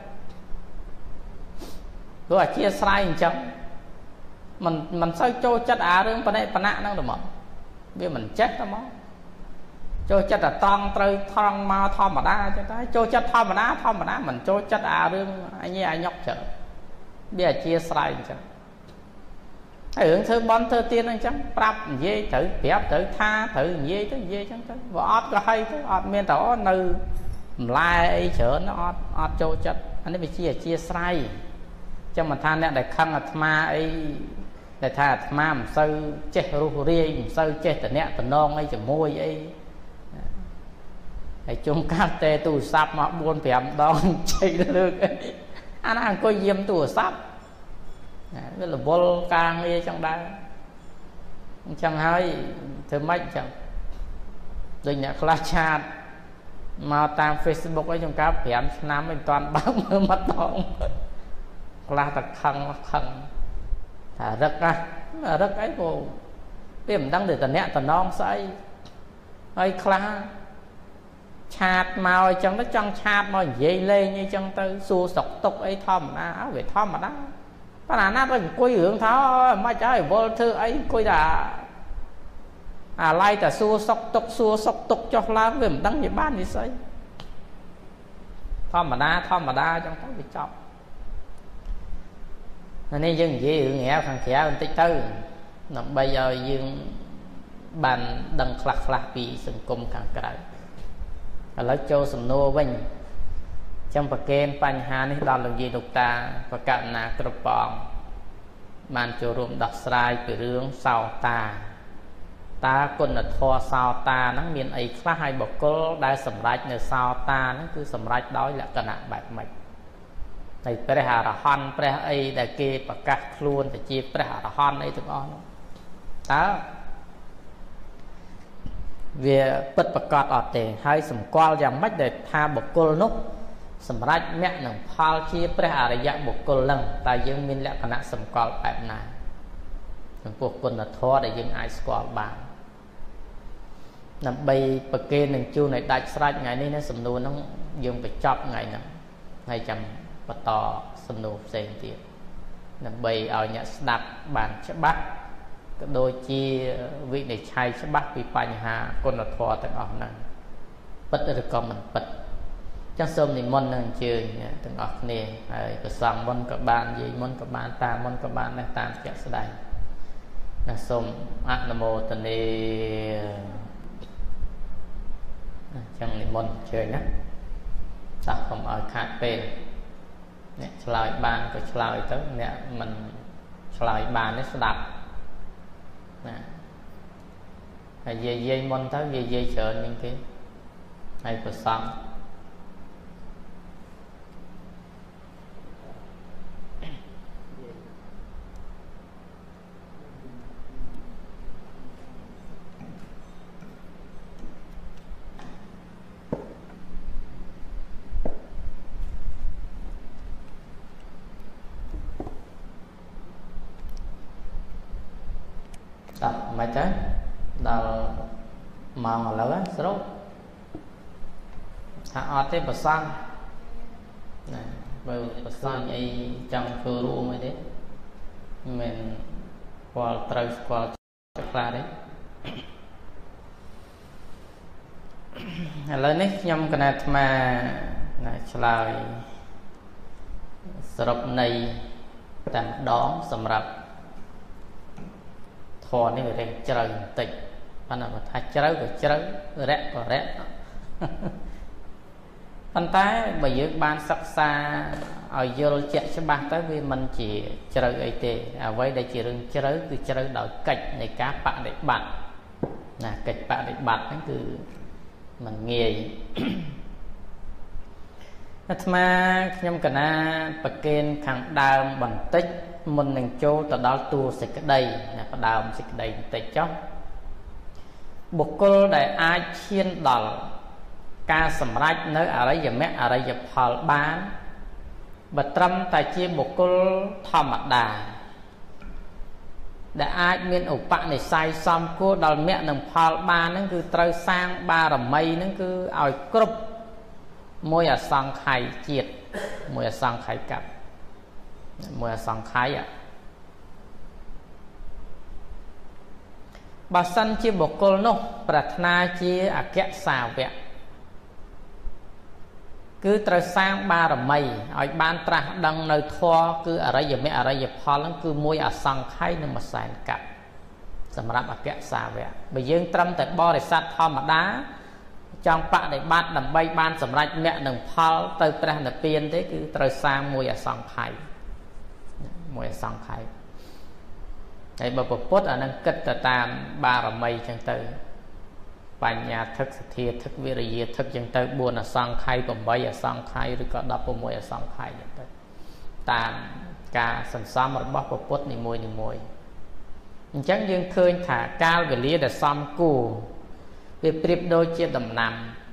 rồi chia sai chăng mình sao cho chất rương bà nạ nó được mà vì mình chết đó mà cho chất là toàn trời thong mà thom mà đa cho chất thom mà đá mình cho chất rương anh như ai nhóc chở bây giờ chia sai chăng hưởng thơ bon thơ tiên anh chẳng prap dê thử kẹp thử tha thử dê chẳng tới và ót có hay tới ót miền tàu nơi lai ấy chở nó ót cho chất anh ấy bị chia sai cho mà than nè để khăn là ma ấy để tha ma mình sâu chết ru ria mình sâu chết từ nẹt từ non ấy từ môi ấy để chung các tê tù sáp mà buôn phèm đón chạy được anh ăn coi diêm tù sáp cái là vô càng đi trong đây chẳng hay thứ mấy chẳng rồi nhà class chat mà tam Facebook ấy trong các phèm nam mình toàn bám mơ mất không class thật khăn thả rất ấy vô tìm đăng để tận nẹt tận non say hay class chat màu trong nó trong chat mà dây lên như trong tư xua sọc tục ấy thom áo về thom mà đó bà nát rồi quay hưởng tháo mà trái vô thư ấy quay là lai ta xua sọc tục cho lá về mình đăng về ban gì xây thom mà đa trong cái bị chọc nên dân dễ hưởng nghèo thằng khẽ mình tích tư nó bây giờ dương bàn đăng khlạc vì sừng cung càng cãi lấy cho sầm nô vinh trong bậc kênh bánh hà này đó là gì đục ta và cạn nà cực bỏng màn cho rùm đọc sài từ rương sao ta còn là thua sao ta nó miền ấy khá hai bậc cô đã sầm rách nơi sao ta nó cứ sầm rách đó là cạn nà bạch mạch thầy pre hà là hon pre ấy để kê bậc cát luôn để chia pre hà là hon ấy tụi con đó về bật bậc cọt ọt để hai sầm qual giảm mách để tha bậc cô nút sầm rách mẹ nằng phal chia pre hà là dạng bậc cô lần ta dương min lẽ cạn nà sầm qual bẹp nà ចំពោះគុណធម៌ដែលយើងអាចស្គាល់បានដើម្បីប្រគេននឹងជួនឲ្យដាច់ស្រេចថ្ងៃនេះណាសំណួរហ្នឹងយើងបញ្ចប់ថ្ងៃហ្នឹងហើយចាំបន្តសំណួរផ្សេងទៀតដើម្បីឲ្យអ្នកស្ដាប់បានច្បាស់ក៏ដូចជាវិនិច្ឆ័យច្បាស់ពីបញ្ហាគុណធម៌ទាំងអស់ហ្នឹងពិតឬក៏មិនពិតចឹងសូមនិមន្តនឹងអញ្ជើញទាំងអស់គ្នាហើយប្រសងមុនក៏បាននិយាយមុនក៏បានតាមុនក៏បានដែរតាមជាក់ស្ដែងណាសូមអនុមោទនាចឹងនិមន្តអញ្ជើញណាចាស់កុំឲ្យខាតពេលអ្នកឆ្លើយបានក៏ឆ្លើយទៅអ្នកមិនឆ្លើយបាននេះស្ដាប់ណាហើយនិយាយមុនទៅនិយាយច្រើនជាងគេហើយប្រសងដល់មិនទៅដល់ម៉ោងឥឡូវស្រុកថាអត់ទេប្រសងណាបើប្រសងអីចង់ធ្វើរួមអីទេមិនស្គាល់ត្រូវស្គាល់ខ្លះទេឥឡូវនេះខ្ញុំគណៈអាត្មាណាឆ្លើយសរុបនៃតែម្ដងសម្រាប់ធម៌នេះវារៀងជ្រៅបន្តិចប៉ុន្តែបើថាជ្រៅក៏ជ្រៅរាក់ក៏រាក់ប៉ុន្តែបើយើងបានសិក្សាឲ្យយល់ជាក់ច្បាស់ទៅវាមិនជាជ្រៅអីទេអ្វីដែលជារឿងជ្រៅគឺជ្រៅដោយកិច្ចនៃការបដិបត្តិណាកិច្ចបដិបត្តិហ្នឹងគឺมันងាយអាត្មាខ្ញុំកណាប្រកេនខាងដើមបន្តិចមុននឹងចូលទៅដល់តួសេចក្តីណាផ្ដើមសេចក្តីបន្តិចចុះបុគ្គលដែលអាចឈានដល់ការសម្រេចនៅអរិយមគ្គអរិយផលបានបើត្រឹមតែជាបុគ្គលធម្មតាដែលអាចមានឧបនិស្ស័យសមគួរដល់មគ្គនិងផលបានហ្នឹងគឺត្រូវសាងបារមីហ្នឹងគឺឲ្យគ្រប់មួយអសង្ខ័យជាតិមួយអសង្ខ័យកັບមួយអសង្ខ័យបើសិនជាបុគ្គលនោះប្រាថ្នាជាអគ្គសាវកគឺត្រូវសាងបារមីឲ្យបានត្រាស់ដឹងនៅធម៌គឺអរិយមគ្គអរិយផលហ្នឹងគឺមួយអសង្ខ័យនិងមួយសែនកັບសម្រាប់អគ្គសាវកបើយើងត្រឹមតែបរិស័ទធម្មតាចង់បដិបត្តិដើម្បីបានសម្រេចមគ្គនិងផលទៅព្រះនិព្វានទេគឺត្រូវសាងមួយអសង្ខ័យមួយអសង្ខ័យហើយបើពុទ្ធអានឹងគិតទៅតាមបារមីចឹងទៅបញ្ញាធិកសទ្ធាធិកវិរិយាធិកចឹងទៅ4អសង្ខ័យ8អសង្ខ័យឬក៏16អសង្ខ័យចឹងទៅតាមការសន្សំរបស់ពុទ្ធនីមួយអញ្ចឹងយើងឃើញថាកាលវេលាដែលសំគួរវាប្រៀបដូចជាដំណាំ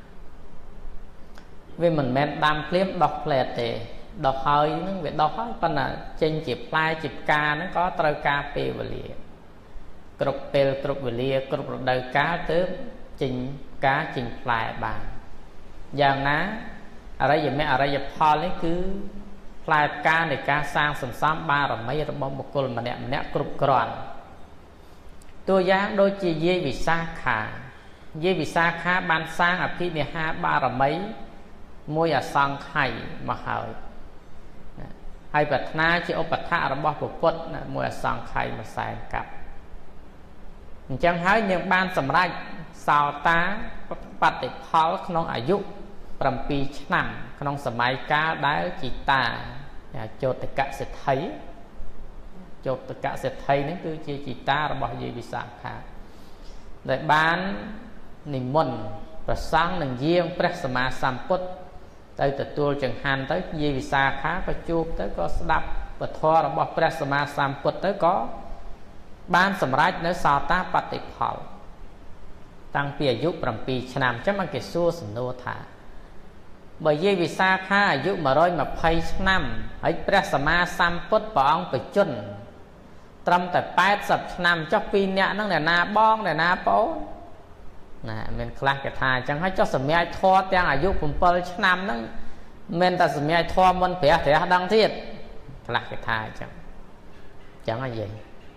វាមិនមែនដាំភ្លាមដោះផ្លែទេដោះហើយនឹងវាដោះហើយប៉ុន្តែចេញជាផ្លែជាផ្កាហ្នឹងក៏ត្រូវការពេលវេលាគ្រប់ពេលគ្រប់វេលាគ្រប់រដូវកាលទើបចេញផ្កាចេញផ្លែបានយ៉ាងណាអរិយមគ្គអរិយផលនេះគឺផ្លែផ្កានៃការសាងសន្សំបារមីរបស់បុគ្គលម្នាក់គ្រប់គ្រាន់តួយ៉ាងដូចជាយាយវិសាខាយាយវិសាខាបានសាងអភិនិហាបារមីមួយអសង្ខ័យមកហើយប្រាថ្នាជាឧបដ្ឋៈរបស់ពុទ្ធមួយអសង្ខ័យមួយសែនកាប់អញ្ចឹងហើយយើងបានសម្រេចសោតាបតិផលក្នុងអាយុ7ឆ្នាំក្នុងសម័យកាលដែលជីតាចោតកសិទ្ធិចោតកសិទ្ធិហ្នឹងគឺជាជីតារបស់យាយវិសាខាដែលបាននិមន្តប្រសង់នឹងយាងព្រះសម្មាសម្ពុទ្ធទៅទទួលចង្ហាន់ទៅយាយវិសាខាក៏ជួបទៅក៏ស្ដាប់ពធរបស់ព្រះសម្មាសម្ពុទ្ធទៅក៏បានសម្រេចនៅសោតាបតិផលតាំងពីអាយុ7ឆ្នាំអញ្ចឹងគេសួរសំណួរថាបើយាយវិសាខាអាយុ120ឆ្នាំហើយព្រះសម្មាសម្ពុទ្ធព្រះអង្គបច្ចុប្បន្នត្រឹមតែ80ឆ្នាំចុះពីអ្នកហ្នឹងអ្នកណាបងអ្នកណាប្អូនណាមានខ្លះគេថាអញ្ចឹងហើយចុះសម្រាប់ធម៌ទាំងអាយុ7ឆ្នាំហ្នឹងមិនតែសម្រាប់ធម៌មុនព្រះត្រះដឹងទៀតខ្លះគេថាអញ្ចឹងហើយយាយ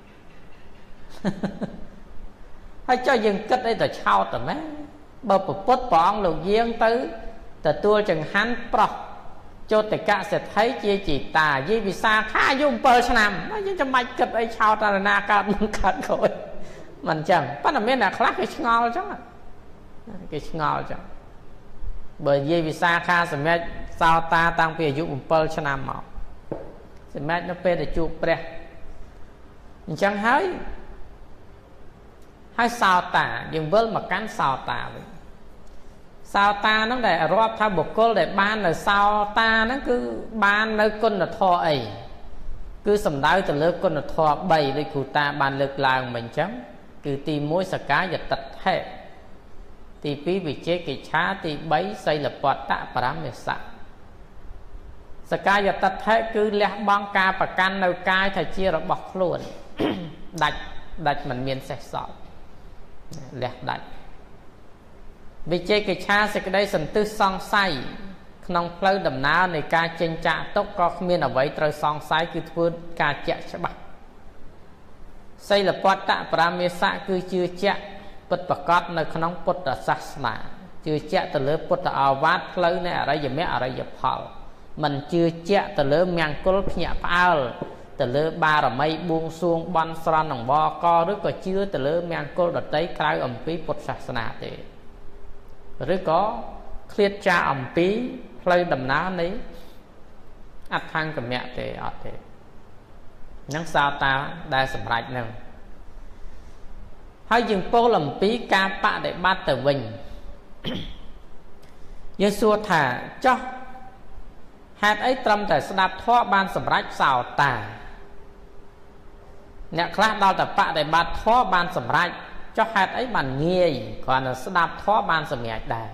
ហើយចុះយើងគិតអីទៅឆោតតែម៉េចបើពុទ្ធព្រះអង្គលោកយាងទៅទទួលចង្ហាន់ប្រោះចោតកៈសេដ្ឋីជាជីតាយាយវិសាខាអាយុ7ឆ្នាំយើងចាំបាច់គិតអីឆោតតាណាកើតមុនកើតក្រោយមិនអញ្ចឹងប៉ុន្តែមានអ្នកខ្លះគេឆ្ងល់អញ្ចឹងគេឆ្ងល់អញ្ចឹងបើយាយវិសាខាសម្រាប់សោតាតាំងពីអាយុ7ឆ្នាំមកសម្រាប់នៅពេលដែលជួបព្រះអញ្ចឹងហើយសោតាយើងវិលមកកាន់សោតាវិញសោតាហ្នឹងដែលរាប់ថាបុគ្គលដែលបាននៅសោតាហ្នឹងគឺបាននៅគុណធម៌អីគឺសំដៅទៅលើគុណធម៌3ដូចគ្រូតាបានលើកឡើងមិញអញ្ចឹងគឺទី1សកាយតិដ្ឋិទី2វិជេកិច្ឆាទី3សីលពតៈបរមេសៈសកាយតិដ្ឋិគឺលះបង់ការប្រកាន់នៅកាយថាជារបស់ខ្លួនដាច់មិនមានសេះសល់លះដាច់វិជេកិច្ឆាសេចក្តីសន្ទឹះសង្ស័យក្នុងផ្លូវដំណើរនៃការចេញចាកទុកក៏គ្មានអ្វីត្រូវសង្ស័យគឺធ្វើការជាក់ច្បាស់សីលពតៈបរមេសៈគឺជឿជាក់ពិតប្រាកដនៅក្នុងពុទ្ធសាសនាជឿជាក់ទៅលើពុទ្ធអាវាទផ្លូវនៃអរិយមគ្គអរិយផលមិនជឿជាក់ទៅលើមង្គលភ្ញាក់ផ្អើលទៅលើបារមីបួងសួងបន់ស្រន់នឹងវកឬក៏ជឿទៅលើមង្គលដតីក្រៅអំពីពុទ្ធសាសនាទេឬក៏ឃ្លាតចាកអំពីផ្លូវដំណើរនៃអដ្ឋង្គមៈទេអត់ទេនឹងសោតាដែលសម្រេចនឹងហើយយើងពោលអំពីការបដិបត្តិទៅវិញយើងសួរថាចុះហេតុអីត្រឹមតែស្ដាប់ធម៌បានសម្រេចសោតាអ្នកខ្លះដល់តែបដិបត្តិធម៌បានសម្រេចចុះហេតុអីបានងាយគ្រាន់តែស្ដាប់ធម៌បានសម្រេចដែរ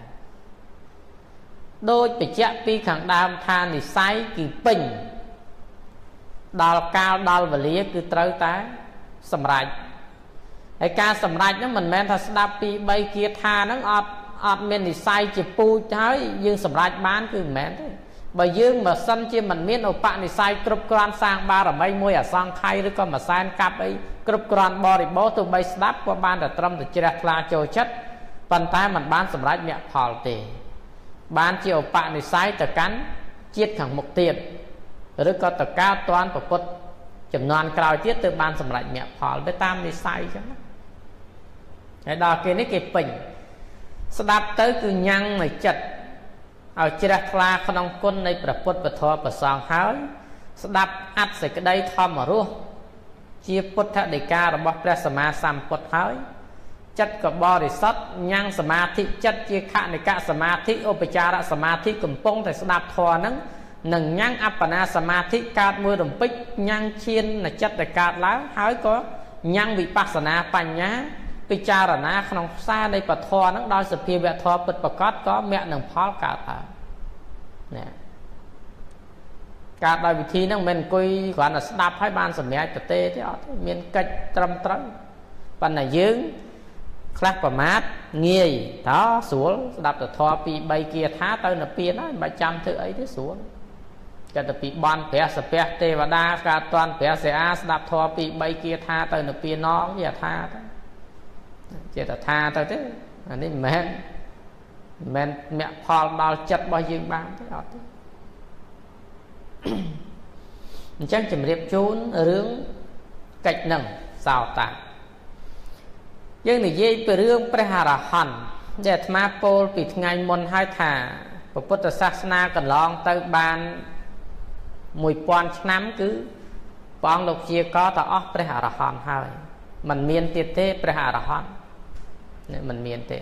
ដូចបញ្ជាក់ពីខាងដើមថានិស័យគឺពេញដល់កាលដល់វេលាគឺត្រូវតែសម្រេចហើយការសម្រេចហ្នឹងមិនមែនថាស្ដាប់ពី3គាថាហ្នឹងអត់មាននិស័យជាពូជហើយយើងសម្រេចបានគឺមិនមែនទេបើយើងមិនសិនជាមិនមានឧបនិស្ស័យគ្រប់គ្រាន់សាងបារមីមួយអសង្ខ័យឬក៏មួយសែនកាប់អីគ្រប់គ្រាន់បរិបូរណ៍ទោះបីស្ដាប់ក៏បានតែត្រឹមតែជ្រះថ្លាចូលចិត្តប៉ុន្តែมันបានសម្រេចមគ្គផលទេបានជាឧបនិស្ស័យទៅកាន់ជាតិខាងមុខទៀតឬក៏ទៅកើតតាន់ប្រពុតចំនួនក្រោយទៀតទើបបានសម្រេចមគ្គផលទៅតាមនិស្ស័យអញ្ចឹងហើយដល់គេនេះគេពេញស្ដាប់ទៅគឺញ៉ាំងនៅចិត្តឲ្យជ្រះថ្លាក្នុងគុណនៃព្រះពុទ្ធពធប្រសងហើយស្ដាប់អត្តសេចក្តីធម្មរស់ជាពុទ្ធដីការបស់ព្រះសម្មាសម្ពុទ្ធហើយចិត្តក៏បរិសុទ្ធញ៉ាំងសមាធិចិត្តជាខនិកសមាធិឧបចារសមាធិកំពុងតែស្ដាប់ធម៌ហ្នឹងនឹងញ៉ាំងអបណាសមាធិកើតមួយរំពេចញ៉ាំងឈានចិត្តទៅកើតឡើងហើយក៏ញ៉ាំងវិបស្សនាបញ្ញាពិចារណាក្នុងផ្សារនៃពធហ្នឹងដោយសភាវៈធម៌ពិតប្រកបក៏មគ្គនឹងផលកើតឡើងណាកើតដោយវិធីហ្នឹងមិនអង្គុយគ្រាន់តែស្ដាប់ហើយបានសម្រេចប្រទេសទេអត់ទេមានកិច្ចត្រឹមត្រូវប៉ុន្តែយើងខ្លះប្រមាថងាយតើស្រួលស្ដាប់ទៅធម៌ពី3គាថាទៅនិព្វានហើយមិនបាច់ចាំធ្វើអីទេស្រួលកតពីបនព្រះសពះទេវតាកើតតាន់ព្រះសិអាស្ដាប់ធម៌ពី3គាថាទៅនិព្វានងវាថាទៅចេតថាទៅទេអានេះមិនមែនមគ្គផលដល់ចិត្តរបស់យើងបានទេអត់ទេអញ្ចឹងជម្រាបជូនរឿងកិច្ចនឹងសោតាយើងនិយាយពីរឿងព្រះអរហន្តដែលអាត្មាពោលពីថ្ងៃមុនហើយថាពុទ្ធសាសនាកន្លងទៅបាន1000ឆ្នាំគឺព្រះអង្គលោកជាកតអស់ព្រះអរហន្តហើយมันមានទៀតទេព្រះអរហន្តมันមានទេ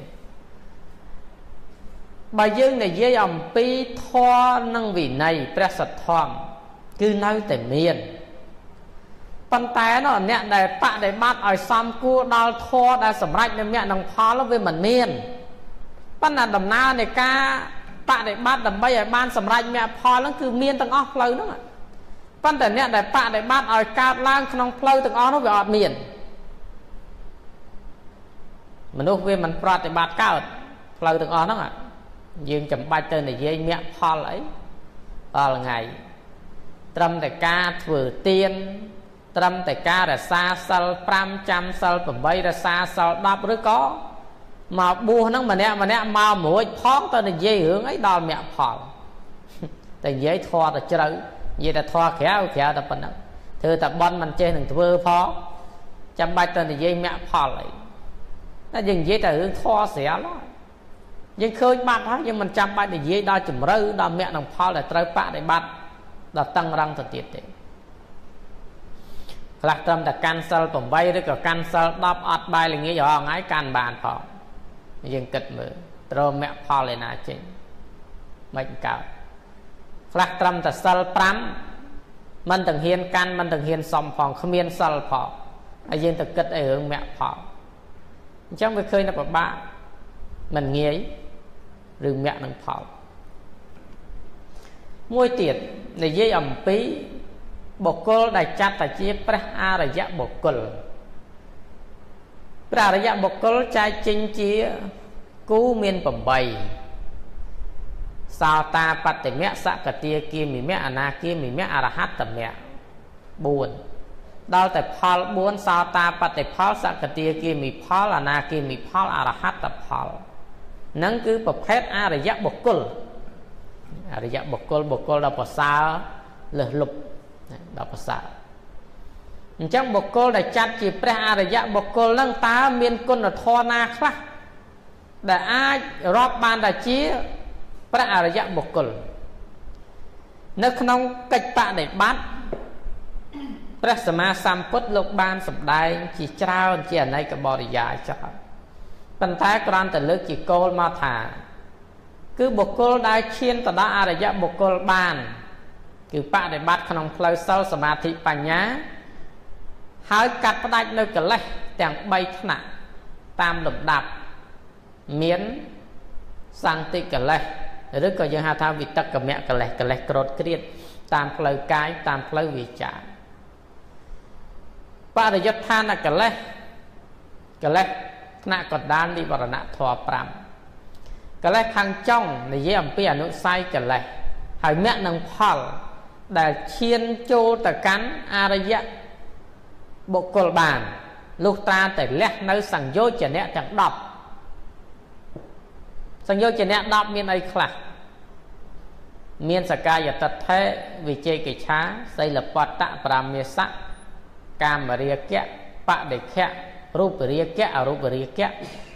បើយើងនិយាយអំពីធម៌និងវិន័យព្រះសទ្ធម្មគឺនៅតែមានប៉ុន្តែអ្នកដែលបដិបត្តិឲ្យសមគួរដល់ធម៌ដែលសម្រេចនៅមគ្គនឹងផលវាមិនមានប៉ុន្តែដំណើរនៃការបដិបត្តិដើម្បីឲ្យបានសម្រេចមគ្គផលហ្នឹងគឺមានទាំងអស់ផ្លូវហ្នឹងប៉ុន្តែអ្នកដែលបដិបត្តិឲ្យកើតឡើងក្នុងផ្លូវទាំងអស់នោះវាអត់មានមនុស្សវាមិនប្រតិបត្តិកើតផ្លូវទាំងអស់ហ្នឹងយើងចាំបាច់ទៅនិយាយមគ្គផលអីដល់ថ្ងៃត្រឹមតែការធ្វើទានត្រឹមតែការរក្សាសិល5ចាំសិល8រក្សាសិល10ឬក៏មកបួសហ្នឹងម្នាក់មកមួយផងទៅនិយាយរឿងអីដល់មគ្គផលតែនិយាយធម៌ទៅជ្រៅនិយាយតែធម៌ក្រៅតែប៉ុណ្ណឹងធ្វើតែបន់មិនចេះនឹងធ្វើផងចាំបាច់ទៅនិយាយមគ្គផលអីតែយើងនិយាយតែរឿងធម៌ស្រាលយើងឃើញបាត់ហើយយើងមិនចាំបាច់និយាយដល់ជំរឿដល់មគ្គនឹងផលដែលត្រូវបដិបត្តិដល់តឹងរឹងទៅទៀតទេខ្លះត្រឹមតែកាន់សិល8ឬក៏កាន់សិល10អត់បាយល្ងាចរាល់ថ្ងៃកាន់បានផងយើងគិតមើលត្រូវមគ្គផលឯណាចេញមិនកើតខ្លះត្រឹមតែសិល5មិនទាំងហ៊ានកាន់មិនទាំងហ៊ានសំផងគ្មានសិលផងហើយយើងទៅគិតអីរឿងមគ្គផលអញ្ចឹងវាឃើញតែពិបាកមិនងាយឬមគ្គនឹងផលមួយទៀតនិយាយអំពីបុគ្គលដែលចាត់តែជាព្រះអរិយបុគ្គលព្រះអរិយបុគ្គលចែកចេញជាគូមាន8សោតាបត្តិមគ្គសកតាគាមិមគ្គអនាគាមិមគ្គអរហត្តមគ្គ4ដល់តែផល4សោតាបត្តិផលសកតាគាមិផលអនាគាមិផលអរហត្តផលហ្នឹងគឺប្រភេទអរិយបុគ្គលអរិយបុគ្គលដល់ប្រសើរលើសលប់ដល់ប្រសើរអញ្ចឹងបុគ្គលដែលចាត់ជាព្រះអរិយបុគ្គលហ្នឹងតើមានគុណធម៌ណាខ្លះដែលអាចរាប់បានថាជាព្រះអរិយបុគ្គលនៅក្នុងកិច្ចបដិបត្តិព្រះសម្មាសម្ពុទ្ធលោកបានសម្ដែងជាច្រើនជាអនេកបរិយាយច្រើនប៉ុន្តែគ្រាន់តែលើកជាគោលមកថាគឺបុគ្គលដែលឈានទៅដល់អរិយបុគ្គលបានគឺបដិបត្តិក្នុងផ្លូវសិលសមាធិបញ្ញាហើយកាត់ផ្ដាច់នៅកិលេសទាំង3ថ្នាក់តាមលំដាប់មានសន្តិកិលេសឬក៏យើងហៅថាវិតក្កមកិលេសកិលេសក្រោធក្រៀតតាមផ្លូវកាយតាមផ្លូវវាចាបរិយុទ្ធានកិលេសថ្នាក់កណ្ដាលនិវរណៈធម៌5កិលេសខាងចុងនិយាយអំពីអនុស័យកិលេសហើយមគ្គនឹងផលដែលឈានចូលទៅកាន់អរិយបុគ្គលបានលុះត្រាតែលះនៅសង្យោជនៈទាំង10សង្យោជនៈ10មានអីខ្លះមានសកាយតដ្ឋិវិជេកិច្ឆាសីលបត្តៈប្រាមាសៈកាមរាគៈបដិខៈរូបរាគៈអរូបរាគៈ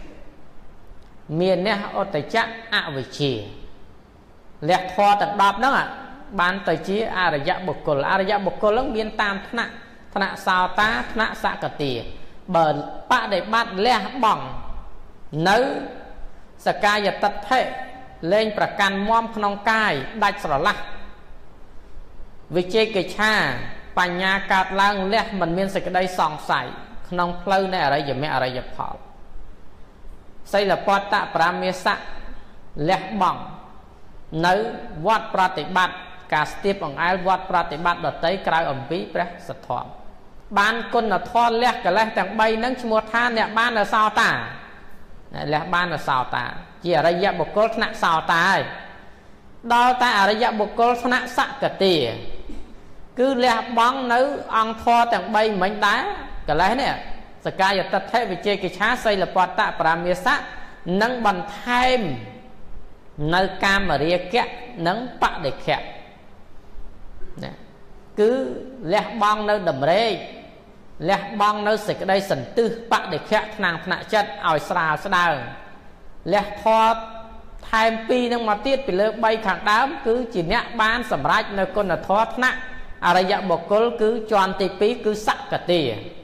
មានះឧត្តចៈអវិជ្ជាលះធម៌ទាំង10ហ្នឹងបានទៅជាអរិយបុគ្គលអរិយបុគ្គលហ្នឹងមានតាមថ្នាក់សោតាថ្នាក់សកតាបើបដិបត្តិលះបង់នៅសកាយតដ្ឋិលែងប្រកាន់មមក្នុងកាយដាច់ស្រឡះវិជេកិច្ឆាបញ្ញាកើតឡើងលះមិនមានសេចក្តីសង្ស័យក្នុងផ្លូវនៃអរិយមគ្គអរិយផលសីលបត្តៈប្រាមាសៈលះបង់នៅវត្តប្រតិបត្តិការស្ទាបអង្អែលវត្តប្រតិបត្តិដតីក្រៅអំពីព្រះសទ្ធម្មបានគុណធម៌លះកិលេសទាំង3ហ្នឹងឈ្មោះថាអ្នកបាននៅសោតាលះបាននៅសោតាជាអរិយបុគ្គលថ្នាក់សោតាហើយដល់តែអរិយបុគ្គលថ្នាក់សកតាគឺលះបង់នៅអង្គធម៌ទាំង3មិញដែរកិលេសនេះសកាយតដ្ឋិវិជេកិច្ឆាសីលបត្តៈប្រាមាសៈនិងបន្ថែមនៅកាមរាគៈនិងបដិខៈណាគឺលះបង់នៅតម្រេកលះបង់នៅសេចក្តីសន្ទឹះបដិខៈថ្នាក់ចិត្តឲ្យស្រាលស្ដើងលះធម៌ថែម2នឹងមកទៀតពីលើ3ខាងដើមគឺជាអ្នកបានសម្រេចនៅគុណធម៌ថ្នាក់អរិយបុគ្គលគឺជាន់ទី2គឺសកតា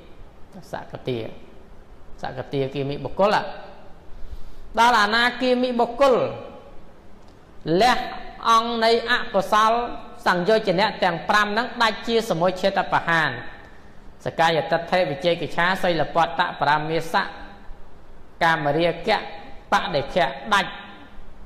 គាមិបុគ្គលដល់អនាគាមិបុគ្គលលះអង្គនៃអកុសលសង្យោជនៈទាំង5ហ្នឹងដាច់ជាសមុច្ឆេតបហានសកាយតដ្ឋិវិជេកិច្ឆាសីលបត្តៈប្រាមាសៈកាមរាគៈបដិខៈដា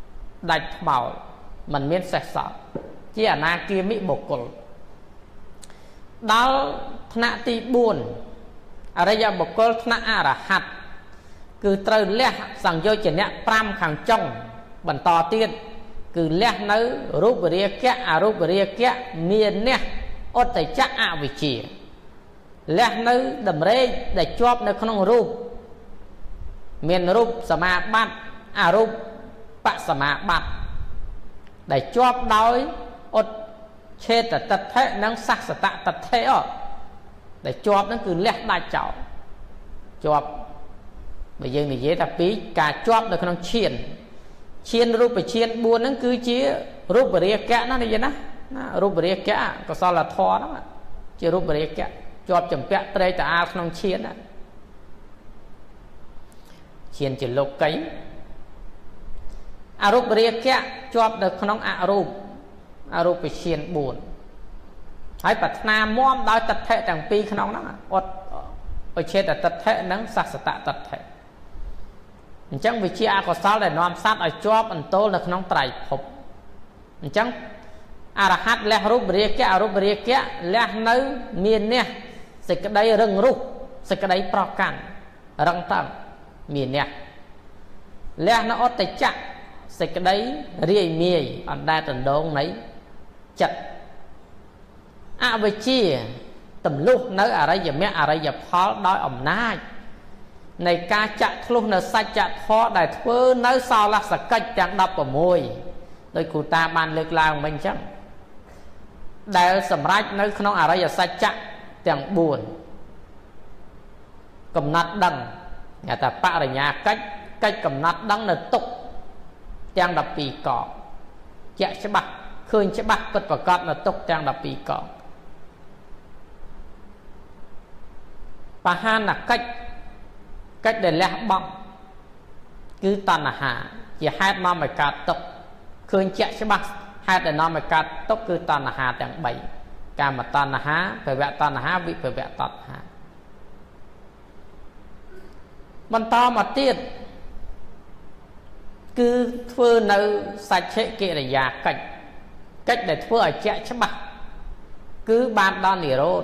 ច់ថ្មោលមិនមានសេះសល់ជាអនាគាមិបុគ្គលដល់ថ្នាក់ទី4អរិយបុគ្គលថ្នាក់អរហត្តគឺត្រូវលះសង្យោជនៈ5ខាងចុងបន្តទៀតគឺលះនៅរូបរាគៈអរូបរាគៈមានះឧត្តចៈអវិជ្ជាលះនៅតម្រេកដែលជាប់នៅក្នុងរូបមានរូបសមាបត្តិអរូបបសមាបត្តិដែលជាប់ដោយឧត្តឆេតតដ្ឋិនិងសស្សតតដ្ឋិដែលជាប់ហ្នឹងគឺលះដាច់ចោលជាប់បើយើងនិយាយថាពីការជាប់នៅក្នុងឈានរូបឈាន4ហ្នឹងគឺជារូបរាគៈណានិយាយណារូបរាគៈកុសលធម៌ហ្នឹងជារូបរាគៈជាប់ចម្ពាក់ត្រេកតាអាលក្នុងឈានណាឈានជាលោកីអរូបរាគៈជាប់នៅក្នុងអរូបឈាន4ហើយប្រាថ្នាមមដោយតដ្ឋិទាំងពីរក្នុងហ្នឹងអត់បច្ឆេតតដ្ឋិនិងសស្សតតដ្ឋិអញ្ចឹងវាជាអកុសលដែលនាំសត្វឲ្យជាប់អន្ទោលនៅក្នុងត្រៃភពអញ្ចឹងអរហត្តលះរូបរាគៈអរូបរាគៈលះនៅមានះសេចក្តីរឹងរូសសេចក្តីប្រកាន់រឹងតឹងមានះលះនៅឧត្តចៈសេចក្តីរាយមាយអណ្ដែតដណ្ដងនៃចិត្តអវិជ្ជាទម្លុះនៅអរិយមគ្គអរិយផលដោយអំណាចនៃការចាក់ធ្លុះនៅសច្ចធម៌ដែលធ្វើនៅសោលសកិច្ចទាំង16ដោយគ្រូតាបានលើកឡើងមិញអញ្ចឹងដែលសម្រេចនៅក្នុងអរិយសច្ចៈទាំង4កំណត់ដឹងគេថាបរិញ្ញាកិច្ចកំណត់ដឹងនៅទុក្ខទាំង12កជាក់ច្បាស់ឃើញច្បាស់ពិតប្រាកដនៅទុក្ខទាំង12កបហានកិច្ចដែលលះបង់គឺតណ្ហាជាហេតុនាំឲ្យកើតទុក្ខឃើញជាក់ច្បាស់ហេតុដែលនាំឲ្យកើតទុក្ខគឺតណ្ហាទាំង3កាមតណ្ហាភវតណ្ហាវិភវតណ្ហាបន្តមកទៀតគឺធ្វើនៅសច្ចកិរិយាកិច្ចដែលធ្វើឲ្យជាក់ច្បាស់គឺបានដល់និរោធ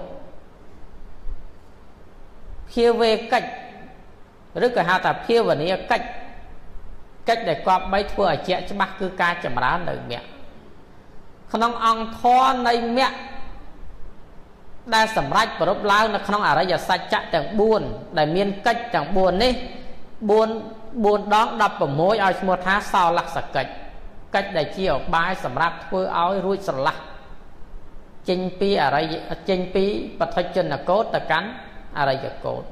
ភាវេកិច្ចឬក៏ហៅថាភាវនាកិច្ចដែលគប្បីធ្វើឲ្យជាក់ច្បាស់គឺការចម្រើននៅមគ្គក្នុងអង្គធម៌នៃមគ្គដែលសម្រេចប្រពឡើងនៅក្នុងអរិយសច្ចៈទាំង4ដែលមានកិច្ចទាំង4នេះ4ដង16ឲ្យឈ្មោះថាសោលសកិច្ចដែលជាឧបាយសម្រាប់ធ្វើឲ្យរួចស្រឡះចេញពីបឋិជនកោតទៅកាន់អរិយកោត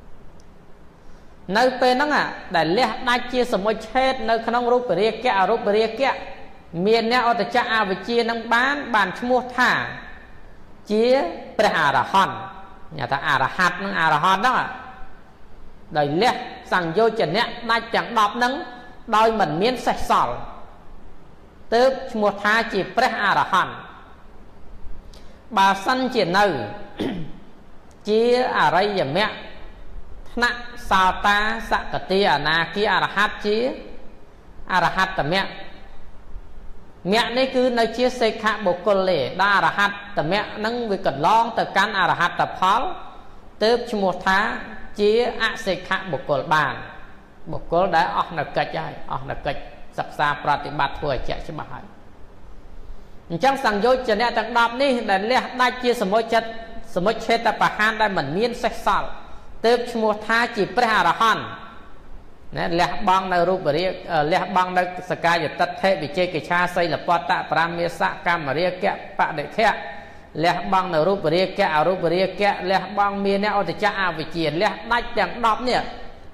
នៅពេលហ្នឹងដែលលះដាច់ជាសមុច្ឆេទនៅក្នុងរូបរាគៈអរូបរាគៈមានអ្នកឧត្តចៈអវិជ្ជានឹងបានឈ្មោះថាជាព្រះអរហន្តញ៉ាថាអរហត្តនឹងអរហន្តហ្នឹងដោយលះសង្យោជនៈដាច់ទាំង10ហ្នឹងដោយមិនមានសេះសល់ទើបឈ្មោះថាជាព្រះអរហន្តបើសិនជានៅជាអរិយមគ្គថ្នាក់សោតាសកតិអនាគិអរហត្តជាអរហត្តមគ្គនេះគឺនៅជាសេខបុគ្គលទេដល់អរហត្តមគ្គហ្នឹងវាកន្លងទៅកាន់អរហត្តផលទើបឈ្មោះថាជាអសេខបុគ្គលបានបុគ្គលដែលអស់នៅកិច្ចហើយអស់នៅកិច្ចសិក្សាប្រតិបត្តិធ្វើឲ្យជាក់ច្បាស់ហើយអញ្ចឹងសង្យោជនៈទាំង10នេះដែលលះដាច់ជាសមុច្ឆេទបហានដែលមិនមានសេះសល់ទើបឈ្មោះថាជាព្រះអរហន្តណាលះបង់នៅរូបរាគលះបង់នៅសកាយតិដ្ឋិវិជេកិច្ឆាសីលពតៈប្រាមាសៈកម្មរាគៈបដិខៈលះបង់នៅរូបរាគៈអរូបរាគៈលះបង់មានឧត្តចៈអវិជ្ជាលះដាច់ទាំង10នេះ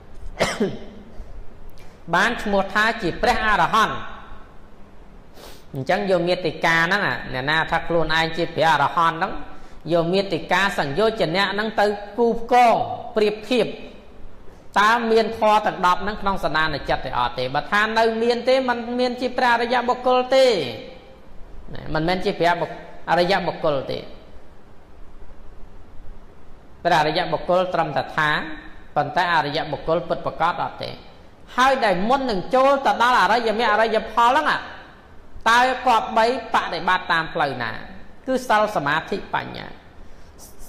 បានឈ្មោះថាជាព្រះអរហន្តអញ្ចឹងយកមេតិកាហ្នឹងអ្នកណាថាខ្លួនឯងជាព្រះអរហន្តហ្នឹងយកមេតិកាសង្យោជនៈហ្នឹងទៅគូផ្គងប្រៀបធៀបតើមានធម៌ទាំង10ហ្នឹងក្នុងសន្តានចិត្តទេអត់ទេបើថានៅមានទេมันមានជាព្រះអរិយបុគ្គលទេมันមិនជាព្រះអរិយបុគ្គលទេព្រះអរិយបុគ្គលត្រឹមតែថាប៉ុន្តែអរិយបុគ្គលពិតប្រាកដអត់ទេហើយដែលមុននឹងចូលទៅដល់អរិយមគ្គអរិយផលហ្នឹងតើគាត់បីបដិបត្តិតាមផ្លូវណាគឺសិលសមាធិបញ្ញា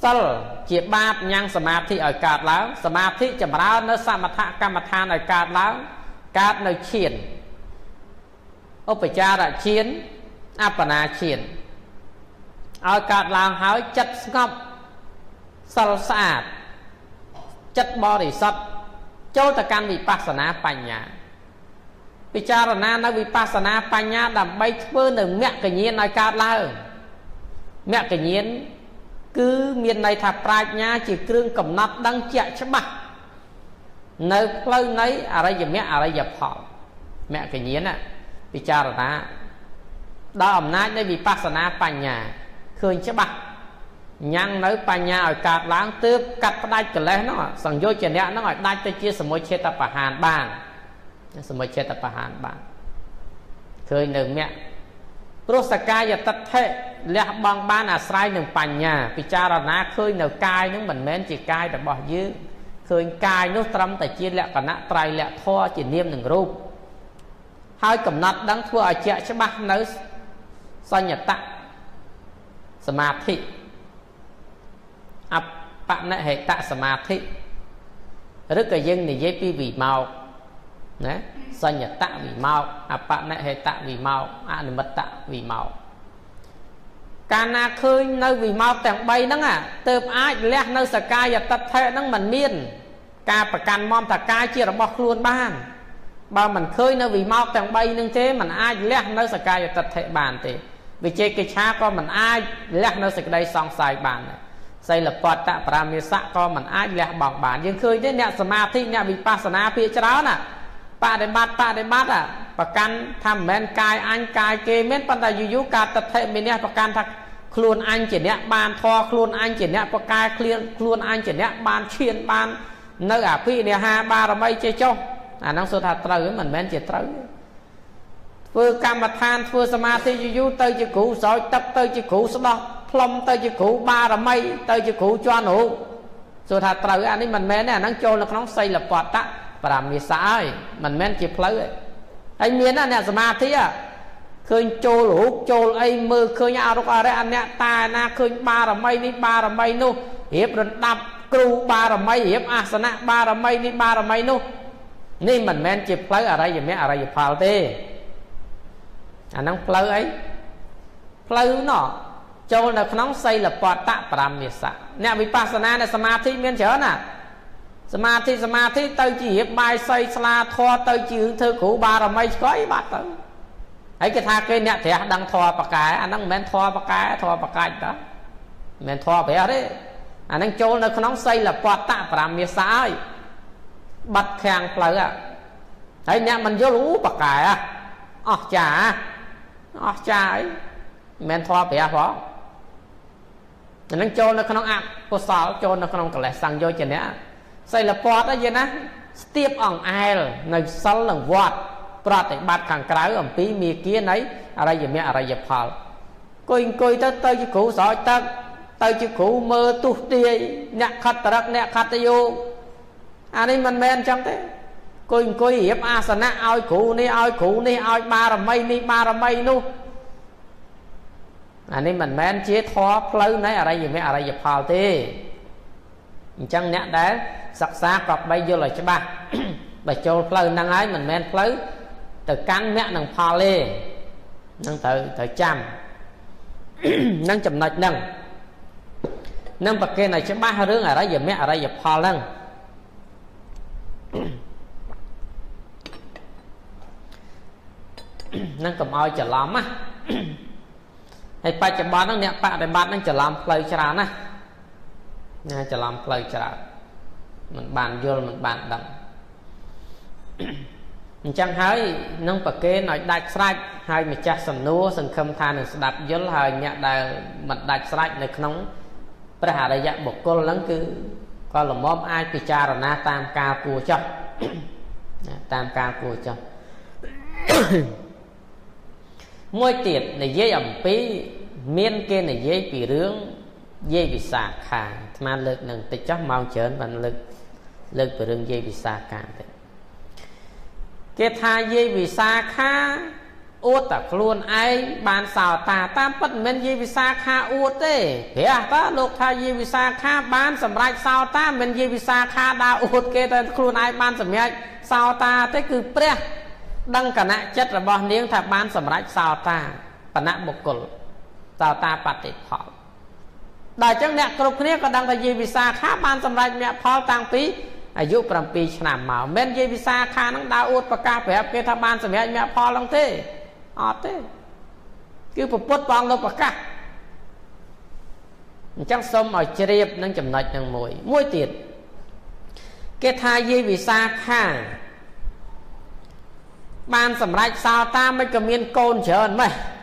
សិលជាបាបញ៉ាំងសមាធិឲ្យកើតឡើងសមាធិចម្រើននៅសមថកម្មដ្ឋានឲ្យកើតឡើងកើតនៅឈានឧបចារឈានអបណាឈានឲ្យកើតឡើងហើយចិត្តស្ងប់សិលស្អាតចិត្តបរិសុទ្ធចូលទៅកាន់វិបស្សនាបញ្ញាពិចារណានៅវិបស្សនាបញ្ញាដើម្បីធ្វើនៅមគ្គញ្ញាណឲ្យកើតឡើងមគ្គញ្ញាណគឺមានន័យថាប្រាជ្ញាជាគ្រឿងកំណត់ដឹងជាក់ច្បាស់នៅផ្លូវនៃអរិយមគ្គអរិយផលមគ្គញ្ញាណពិចារណាដល់អំណាចនៃវិបស្សនាបញ្ញាឃើញច្បាស់ញ៉ាំងនៅបញ្ញាឲ្យកើតឡើងទើបកាត់ផ្ដាច់កិលេសហ្នឹងសង្យោជនៈហ្នឹងឲ្យដាច់ទៅជាសមុច្ឆេតបហានបានសមុច្ឆេតបហានបានឃើញនៅមគ្គព្រោះសកាយតដ្ឋិលះបង់បានអាស្រ័យនឹងបញ្ញាពិចារណាឃើញនៅកាយហ្នឹងមិនមែនជាកាយរបស់យើងឃើញកាយនោះត្រឹមតែជាលក្ខណៈត្រៃលក្ខធម៌ជានាមនឹងរូបហើយកំណត់ដឹងធ្វើឲ្យជាក់ច្បាស់នៅសញ្ញតៈសមាធិអបនិហេតសមាធិឬក៏យើងនិយាយពីវិមោកណាសញ្ញតវិមោកអបនិហេតវិមោកអនិមិត្តវិមោកកាលណាឃើញនៅវិមោកទាំង3ហ្នឹងទើបអាចលះនៅសកាយតដ្ឋិហ្នឹងមិនមានការប្រកាន់មមតកាយជារបស់ខ្លួនបានបើមិនឃើញនៅវិមោកទាំង3ហ្នឹងទេมันអាចលះនៅសកាយតដ្ឋិបានទេវិជេកិច្ឆាក៏มันអាចលះនៅសេចក្តីសង្ស័យបានសីលពតៈបរាមាសៈក៏มันអាចលះបង់បានយើងឃើញទេអ្នកសមាធិអ្នកវិបស្សនាភាគច្រើនបដិបត្តិប្រកាន់ថាមិនមែនកាយអញកាយគេមែនប៉ុន្តែយូរការតថេមានះប្រកាន់ថាខ្លួនអញជាអ្នកបានធរខ្លួនអញជាអ្នកប្រកែខ្លួនអញជាអ្នកបានឈានបាននៅអភិនិហាបារមីចេះចុះអាហ្នឹងសូត្រថាត្រូវមិនមែនជាត្រូវធ្វើកម្មដ្ឋានធ្វើសមាធិយូរទៅជាគ្រូស្រោចទឹកទៅជាគ្រូស្ដោះផ្លុំទៅជាគ្រូបារមីទៅជាគ្រូជាន់រូបសូត្រថាត្រូវអានេះមិនមែនទេអាហ្នឹងចូលនៅក្នុងសីលពតៈបរាមាសៈហើយមិនមែនជាផ្លូវទេហើយមានអ្នកសមាធិឃើញចូលរូបចូលអីមើលឃើញអរុគអរិយអ្នកតាណាឃើញបារមីនេះបារមីនោះរៀបរំដាប់គ្រូបារមីរៀបអាសនៈបារមីនេះបារមីនោះនេះមិនមែនជាផ្លូវអរិយមគ្គអរិយផលទេអាហ្នឹងផ្លូវអីផ្លូវណោះចូលនៅក្នុងសីលពតៈបរាមាសៈអ្នកវិបស្សនាអ្នកសមាធិមានច្រើនណាសមាធិទៅជារៀបបាយសីស្លាធរទៅជាធ្វើគ្រូបារមីឆ្កយបាត់ទៅហើយគេថាគេអ្នកត្រាស់ដឹងធរបកែអាហ្នឹងមិនមែនធរបកែធរបកាច់តើមិនមែនធរព្រះទេអាហ្នឹងចូលនៅក្នុងសីលពតៈបរាមាសៈហើយបាត់ខាងផ្លូវហើយអ្នកមិនយល់បកែអស់ចាអស់ចាអីមិនមែនធរព្រះផងអាហ្នឹងចូលនៅក្នុងអកុសលចូលនៅក្នុងកិលេសសង្យោជនៈសីលពតហ្នឹងយេណាស្ទាបអង្អែលនៅសិលនិងវត្តប្រតិបត្តិខាងក្រៅអំពីមេគានៃអរិយមគ្គអរិយផលអង្គុយទៅជាគ្រូស្រោចទឹកទៅជាគ្រូមើលទុះទាយអ្នកខត្តរឹកអ្នកខត្តយោអានេះមិនមែនអញ្ចឹងទេអង្គុយរៀបអាសនៈឲ្យគ្រូនេះឲ្យបារមីនេះបារមីនោះអានេះមិនមែនជាធម៌ផ្លូវនៃអរិយមគ្គអរិយផលទេអញ្ចឹងអ្នកដែលសិក្សាប្រកបយល់ឲ្យច្បាស់បើចូលផ្លូវហ្នឹងហើយមិនមែនផ្លូវទៅកាន់មគ្គនិងផលទេហ្នឹងត្រូវចាំហ្នឹងចំណុចហ្នឹងនឹងប្រកេនឲ្យច្បាស់រឿងអរិយមគ្គអរិយផលហ្នឹងហ្នឹងកុំឲ្យច្រឡំណាហើយបច្ចុប្បន្នហ្នឹងអ្នកបដិបត្តិហ្នឹងច្រឡំផ្លូវច្រើនណាច្រឡំផ្លូវច្រើនមិនបានយល់មិនបានដឹងអញ្ចឹងហើយនឹងប្រកេនឲ្យដាច់ស្រេចហើយម្ចាស់សំណួរសង្ឃឹមថានឹងស្ដាប់យល់ហើយអ្នកដែលមិនដាច់ស្រេចនៅក្នុងព្រះអរិយបុគ្គលហ្នឹងគឺក៏ល្មមអាចពិចារណាតាមការគួរចោះតាមការគួរចោះមួយទៀតនិយាយអំពីមានគេនិយាយពីរឿងយាយវិសាខាអាត្មាលើកនឹងតិចចុះម៉ោងច្រើនបានលើកពីរឿងយាយវិសាខាទៅគេថាយាយវិសាខា uất ta luôn ai bàn xào ta tam bất men di visa kha uất thế thế ta lục tha di visa kha bàn sầm rạch xào ta men di visa kha đa uất kê ta luôn ai bàn sầm rạch xào ta thế cứ pre đăng cả nạ chất là bao nhiêu thà bàn sầm rạch xào ta cả nạ một cột xào ta bát tịt phò đại chẳng nè cột kia có đăng tha di visa kha bàn sầm rạch mẹ phò tăng tíอายุประมาณปีฉนามมาเมนเยวิซาคานังดาวอุดประกาศแบบเกทบาลสมัยแม่พอลงเต้ออเต้คือปุ๊บปุ๊บปองลงประกาศจังสมเอาเจียบนั่งจำนวนนั่งมวยติดเกทาเยวิซาคาบานสำรัยซาวตาไม่กระเมียนโกนเฉินไหม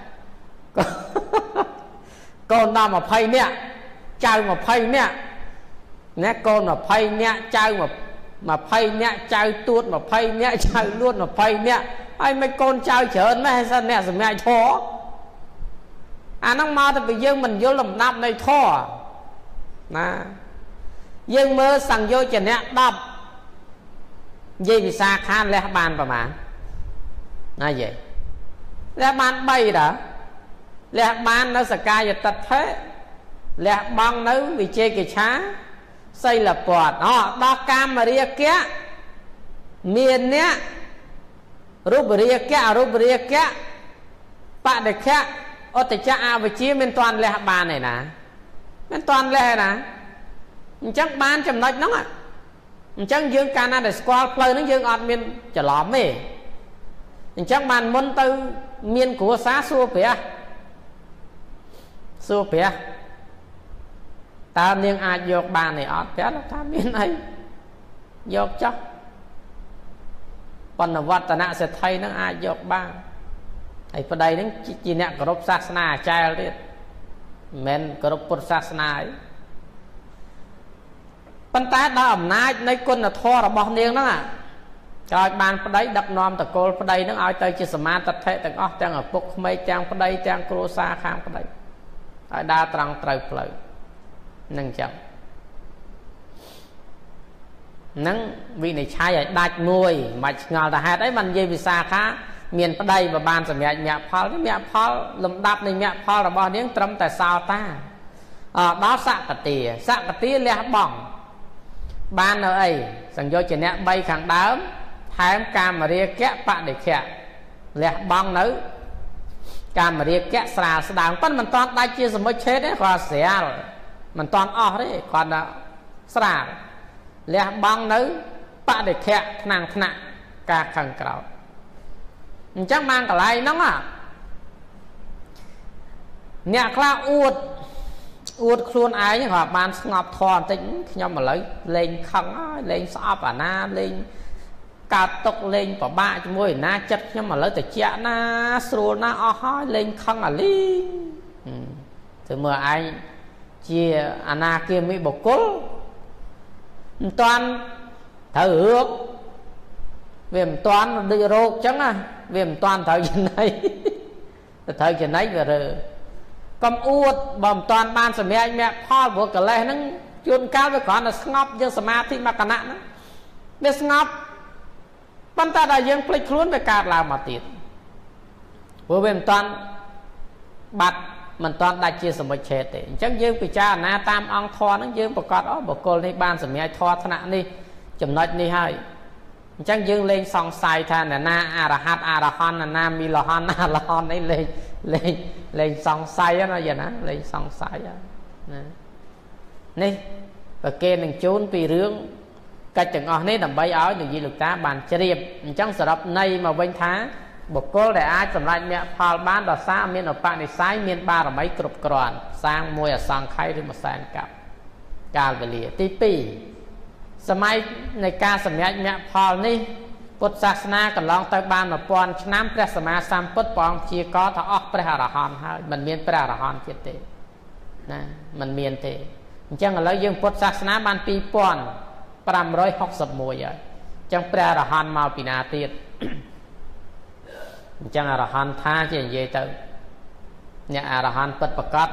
โกนดำมาไพ่เนี่ยใจมาไพ่เนี่ยnè con mà phay nè chơi mà phay nè chơi tuốt mà phay nè chơi luôn mà phay nè ai mấy con chơi chởn mấy hay sao nè rồi mẹ thó nó mau thì bây giờ mình vô làm đập này thó nè dương mơ sang vô chỉ nè đập gì vì sao khan lẽ bàn bà mà nói vậy lẽ bàn bay đó lẽ bàn nó sẽ cài vào tật thế lẽ băng nó vì chê cái chá xây là quạt đo cam mà ria kia miền nhé rúp ria kia bạn để kia ở tại cha à với chia bên toàn lẹ bàn này nè bên toàn lẹ nè chắc bán chầm nói nó à chắc dương Canada Squall play nó dương ọt miền chả lóm mê chắc bàn muốn từ miền của xã xua phía ta niên ai dọc bàn này ọt thế là ta miền ấy dọc chắc còn là vật nạ sẽ thay nó ai dọc bàn ấy vào đây nó chỉ nè có rốt sát na chai đi men có rốt bột sát na ấy pan ta đã ẩm nai nơi con là thò là bọt niên đó à cho bàn vào đấy đập nom ta cô vào đây nó ai tới chỉ sma tập thể từng ọt trang ở bục mấy trang vào đây trang cô xa khám vào đây ai đa trăng trời phơi nâng chậm nâng vị này chai đạch mùi mạch ngào ta hạt ấy mình dây vì xa khá miền ở đây và bàn sẽ mẹ phó lùm đạp này mẹ phó là bao nhiêu trâm tại sao ta đó sạc cả tìa lẽ bỏng ban ở ấyสั่งvô chỉ nẹ bay khẳng đám hai em cam mà ria kẽ bạn để khẽ lẽ bỏng nữ cam mà ria kẽ xà đàng phân mình toàn đai chia rồi mới chết đấy khoa xẻ rồi mình toàn ở đấy còn là xà lẽ bỏng nữ bạn để khẽ nàng ca khẳng cầu chắc mang cả lại nó à nhạc là uột khuôn ái nhưng mà bạn ngọc thòn tính nhưng mà lấy lên khăn lên sọp à na lên cao tốc lên và ba cho môi na chất nhưng mà lấy từ chạ na sô na ho lên khăn à li từ mưa ai chia ana kia mới bộc cố toàn thở ước vì toàn đi rô chẳng à vì toàn thời gian này về rồi cầm uột bầm toàn ban sầm mẹ Paul vừa cả lẽ nó chuyên cao với con là ngọc dương samadhi mà cả nạn biết ngọc ban ta đã dương plei khuôn về cả làm mà tiệt vừa về toàn bạt mình toàn đại chia sầm một chết đấy chắc dương bị cha na tam ông thò nó dương một con đó một cô này ban sầm mẹ thò thằng nạn đi chấm nói đi hai chắc dương lên song sai than là na arahon là na milahon alahon ấy lên song sai đó nó vậy nè lên song sai đó nè và kê mình trốn vì rướng cái chừng ở này làm bay áo được gì lực ta bàn chìm trong sở đọc này mà vinh thá một cô để ai sầm lại mẹ Paul bán đỏ xa miền ở bạn này sai miền ba là mấy cục còn sang môi ở sang khay đi một sang cặp cà về lìa tí pìสมัยในการสมัยแม่พอลนี่พุทธศาสนาก็ลองไปบ้านมาปอนน้ำพระสมมาสัมพุทธปองชีก็ถ้าออกพระอรหันต์ให้มันเมียนพระอรหันต์เจตนะมันเมียนเตจังแล้วยังพุทธศาสนาบ้านปีปอน560มวยจังพระอรหันต์มาปีนาเตียจังอรหันต์ท่าเจนเยเตเนี่ยอรหันต์ปิดประกาศ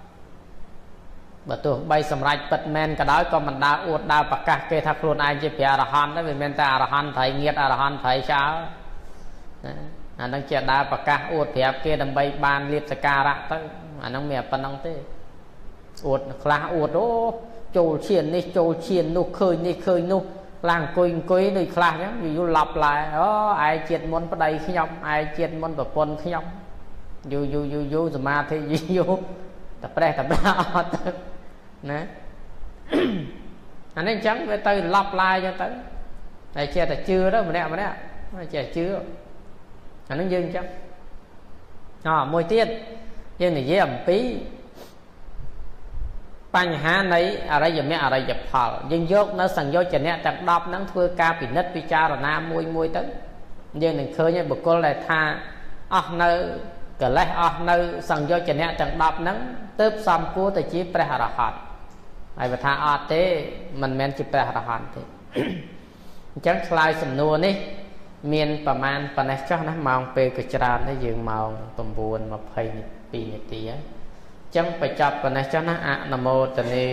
mà tôi bay sầm rạch bật men cả đó còn mình đào uột đào bạc cả kê thắc luôn ai chỉ phải arahan đó vì men ta arahan thấy nghiệt arahan thấy sao anh đang chia đá và cá uột thì kia đầm bay ban liệp sạc ra tới anh đang mẹ phần năng thế uột khá uột đó trâu chiên nụ khơi nụ làng cùi nơi khá nhá dù lặp lại đó ai chết môn vào đây khi nhông ai chết môn vào quân khi nhông dù rồi mà thì dù tập ra nè anh ấy chẳng về tới lặp lại cho tới này che là chưa đó mà nè che chưa anh ấy dưng chắc môi tiết nhưng này dễ ẩm tíបញ្ហានៃអរិយមគ្គអរិយផលយើងយកនៅសង្យោជនៈទាំង10ហ្នឹងធ្វើការពិនិត្យពិចារណាមួយទៅយើងនឹងឃើញបុគ្គលដែលថាអស់នៅកិលេសអស់នៅសង្យោជនៈទាំង10ហ្នឹងទើបសំគួរទៅជាព្រះអរហន្តហើយបើថាអត់ទេមិនមែនជាព្រះអរហន្តទេអញ្ចឹងឆ្លើយសំណួរនេះមានប្រមាណប៉ុណ្ណេះចុះណាម៉ោងពេលក៏ច្រើនដែរយើងម៉ោង 9:22 នាទីហើយចឹងបញ្ចប់ប៉ុណ្ណេះចុះណាអនុមោទនី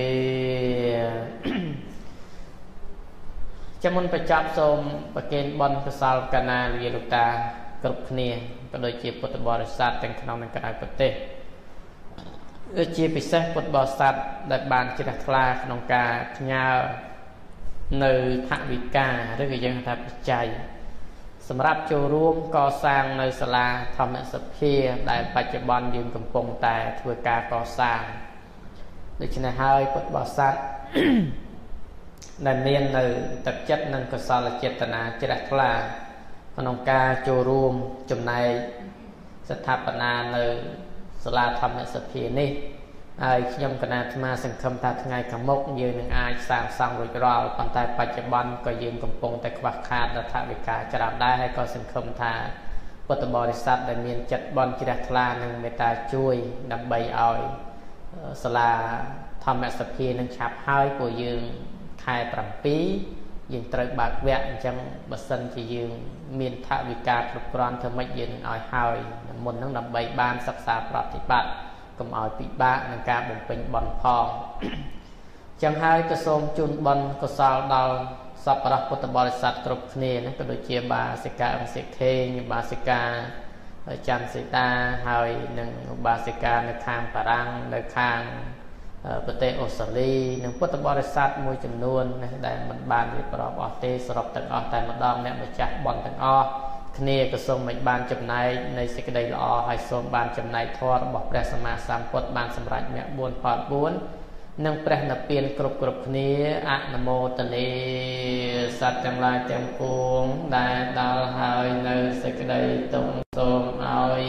ចាំមុនបញ្ចប់សូមប្រគេនបុណ្យកុសលកណាលាលោកតាគ្រប់គ្នាក៏ដូចជាពុទ្ធបរិស័ទទាំងក្នុងនិងក្រៅប្រទេសជាពិសេសពុទ្ធបរិស័ទដែលបានជ្រះថ្លាក្នុងការផ្ញើនៅថវិកាឬក៏យើងថាបច្ច័យសម្រាប់ចូលរួមកសាងនៅសាលាធម្មសភាដែលបច្ចុប្បន្នយើងកំពុងតែធ្វើការកសាងដូច្នេះហើយពុទ្ធបរិស័ទដែលមាននៅទឹកចិត្តនិងកុសលចេតនាជ្រះថ្លាក្នុងការចូលរួមចំណែកស្ថាបនានៅសាលាធម្មសភានេះហើយខ្ញុំគណៈអាត្មាសង្ឃឹមថាថ្ងៃខាងមុខយើងនឹងអាចសាងសង់រួចរាល់ប៉ុន្តែបច្ចុប្បន្នក៏យើងកំពុងតែខ្វះខាតថវិកាច្រើនដែរហើយក៏សង្ឃឹមថាពុទ្ធបរិស័ទដែលមានចិត្តបន់ជ្រះថ្លានិងមេត្តាជួយដើម្បីឲ្យសាលាធម្មសភានឹងឆាប់ហើយព្រោះយើងខែ7យើងត្រូវបើកវគ្គអញ្ចឹងបើសិនជាយើងមានថវិកាគ្រប់គ្រាន់ធ្វើម៉េចយើងនឹងឲ្យហើយមុននឹងដើម្បីបានសិក្សាប្រតិបត្តិកុំឲ្យពិបាកនឹងការបំពេញបុណ្យផងចឹងហើយក៏សូមជូនបុណ្យកុសលដល់សប្បុរសពុទ្ធបរិស័ទគ្រប់គ្នាណាក៏ដូចជាបាសិកាអង្គសិខេងបាសិកាច័ន្ទសេតាហើយនិងបាសិកានៅខាងបារាំងនៅខាងប្រទេសអូស្ត្រាលីនិងពុទ្ធបរិស័ទមួយចំនួនដែលមិនបានរៀបរាប់អស់ទេសរុបទាំងអស់តែម្ដងអ្នកម្ចាស់បុណ្យទាំងអស់គ្នាក៏សូមមិនបានចំណែកនៃសេចក្តីល្អហើយសូមបានចំណែកធម៌របស់ព្រះសម្មាសម្ពុទ្ធបានសម្រេចមគ្គ4ផល4និងព្រះនិព្វានគ្រប់គ្នាអនុមោទនីសត្វទាំងឡាយទាំងពួងដែលដល់ហើយនៅសេចក្តីទុំសូមឲ្យ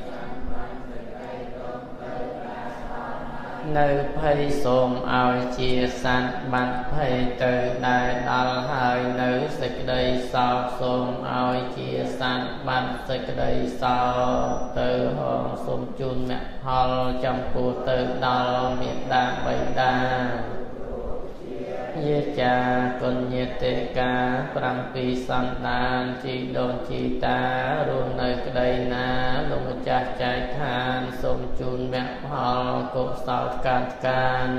នៅភ័យសូមឲ្យជាសត្វបាត់ភ័យទៅដែលដល់ហើយនៅសេចក្តីសោកសូមឲ្យជាសត្វបាត់សេចក្តីសោកទៅហងសូមជូនមគ្គផលចំពោះទៅដល់មេត្តាបិតាយេចាគុញ្ញតិកា7សន្តានជីដូនជីតារួមនៅក្តីណាលោកម្ចាស់ចែកឋានសូមជូនមគ្គផលកុសលកាន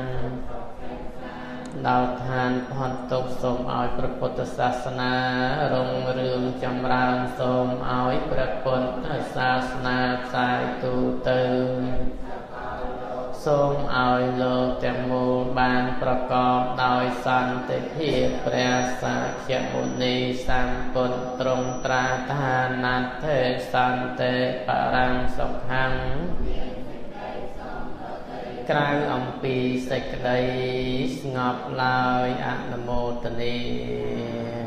ដល់ឋានផុតទុក្ខសូមឲ្យព្រះពុទ្ធសាសនារុងរឿងចម្រើនសូមឲ្យព្រះពុទ្ធសាសនាផ្សាយទូទៅសូមឲ្យលោកទាំងមូលបានប្រកបដោយសន្តិភាពព្រះសាក្យមុនីសម្ពុទ្ធទ្រង់ត្រាថានត្ថេសន្តិបរំសុខੰក្រៅអំពីសេចក្តីស្ងប់ឡើយអនុមោទនា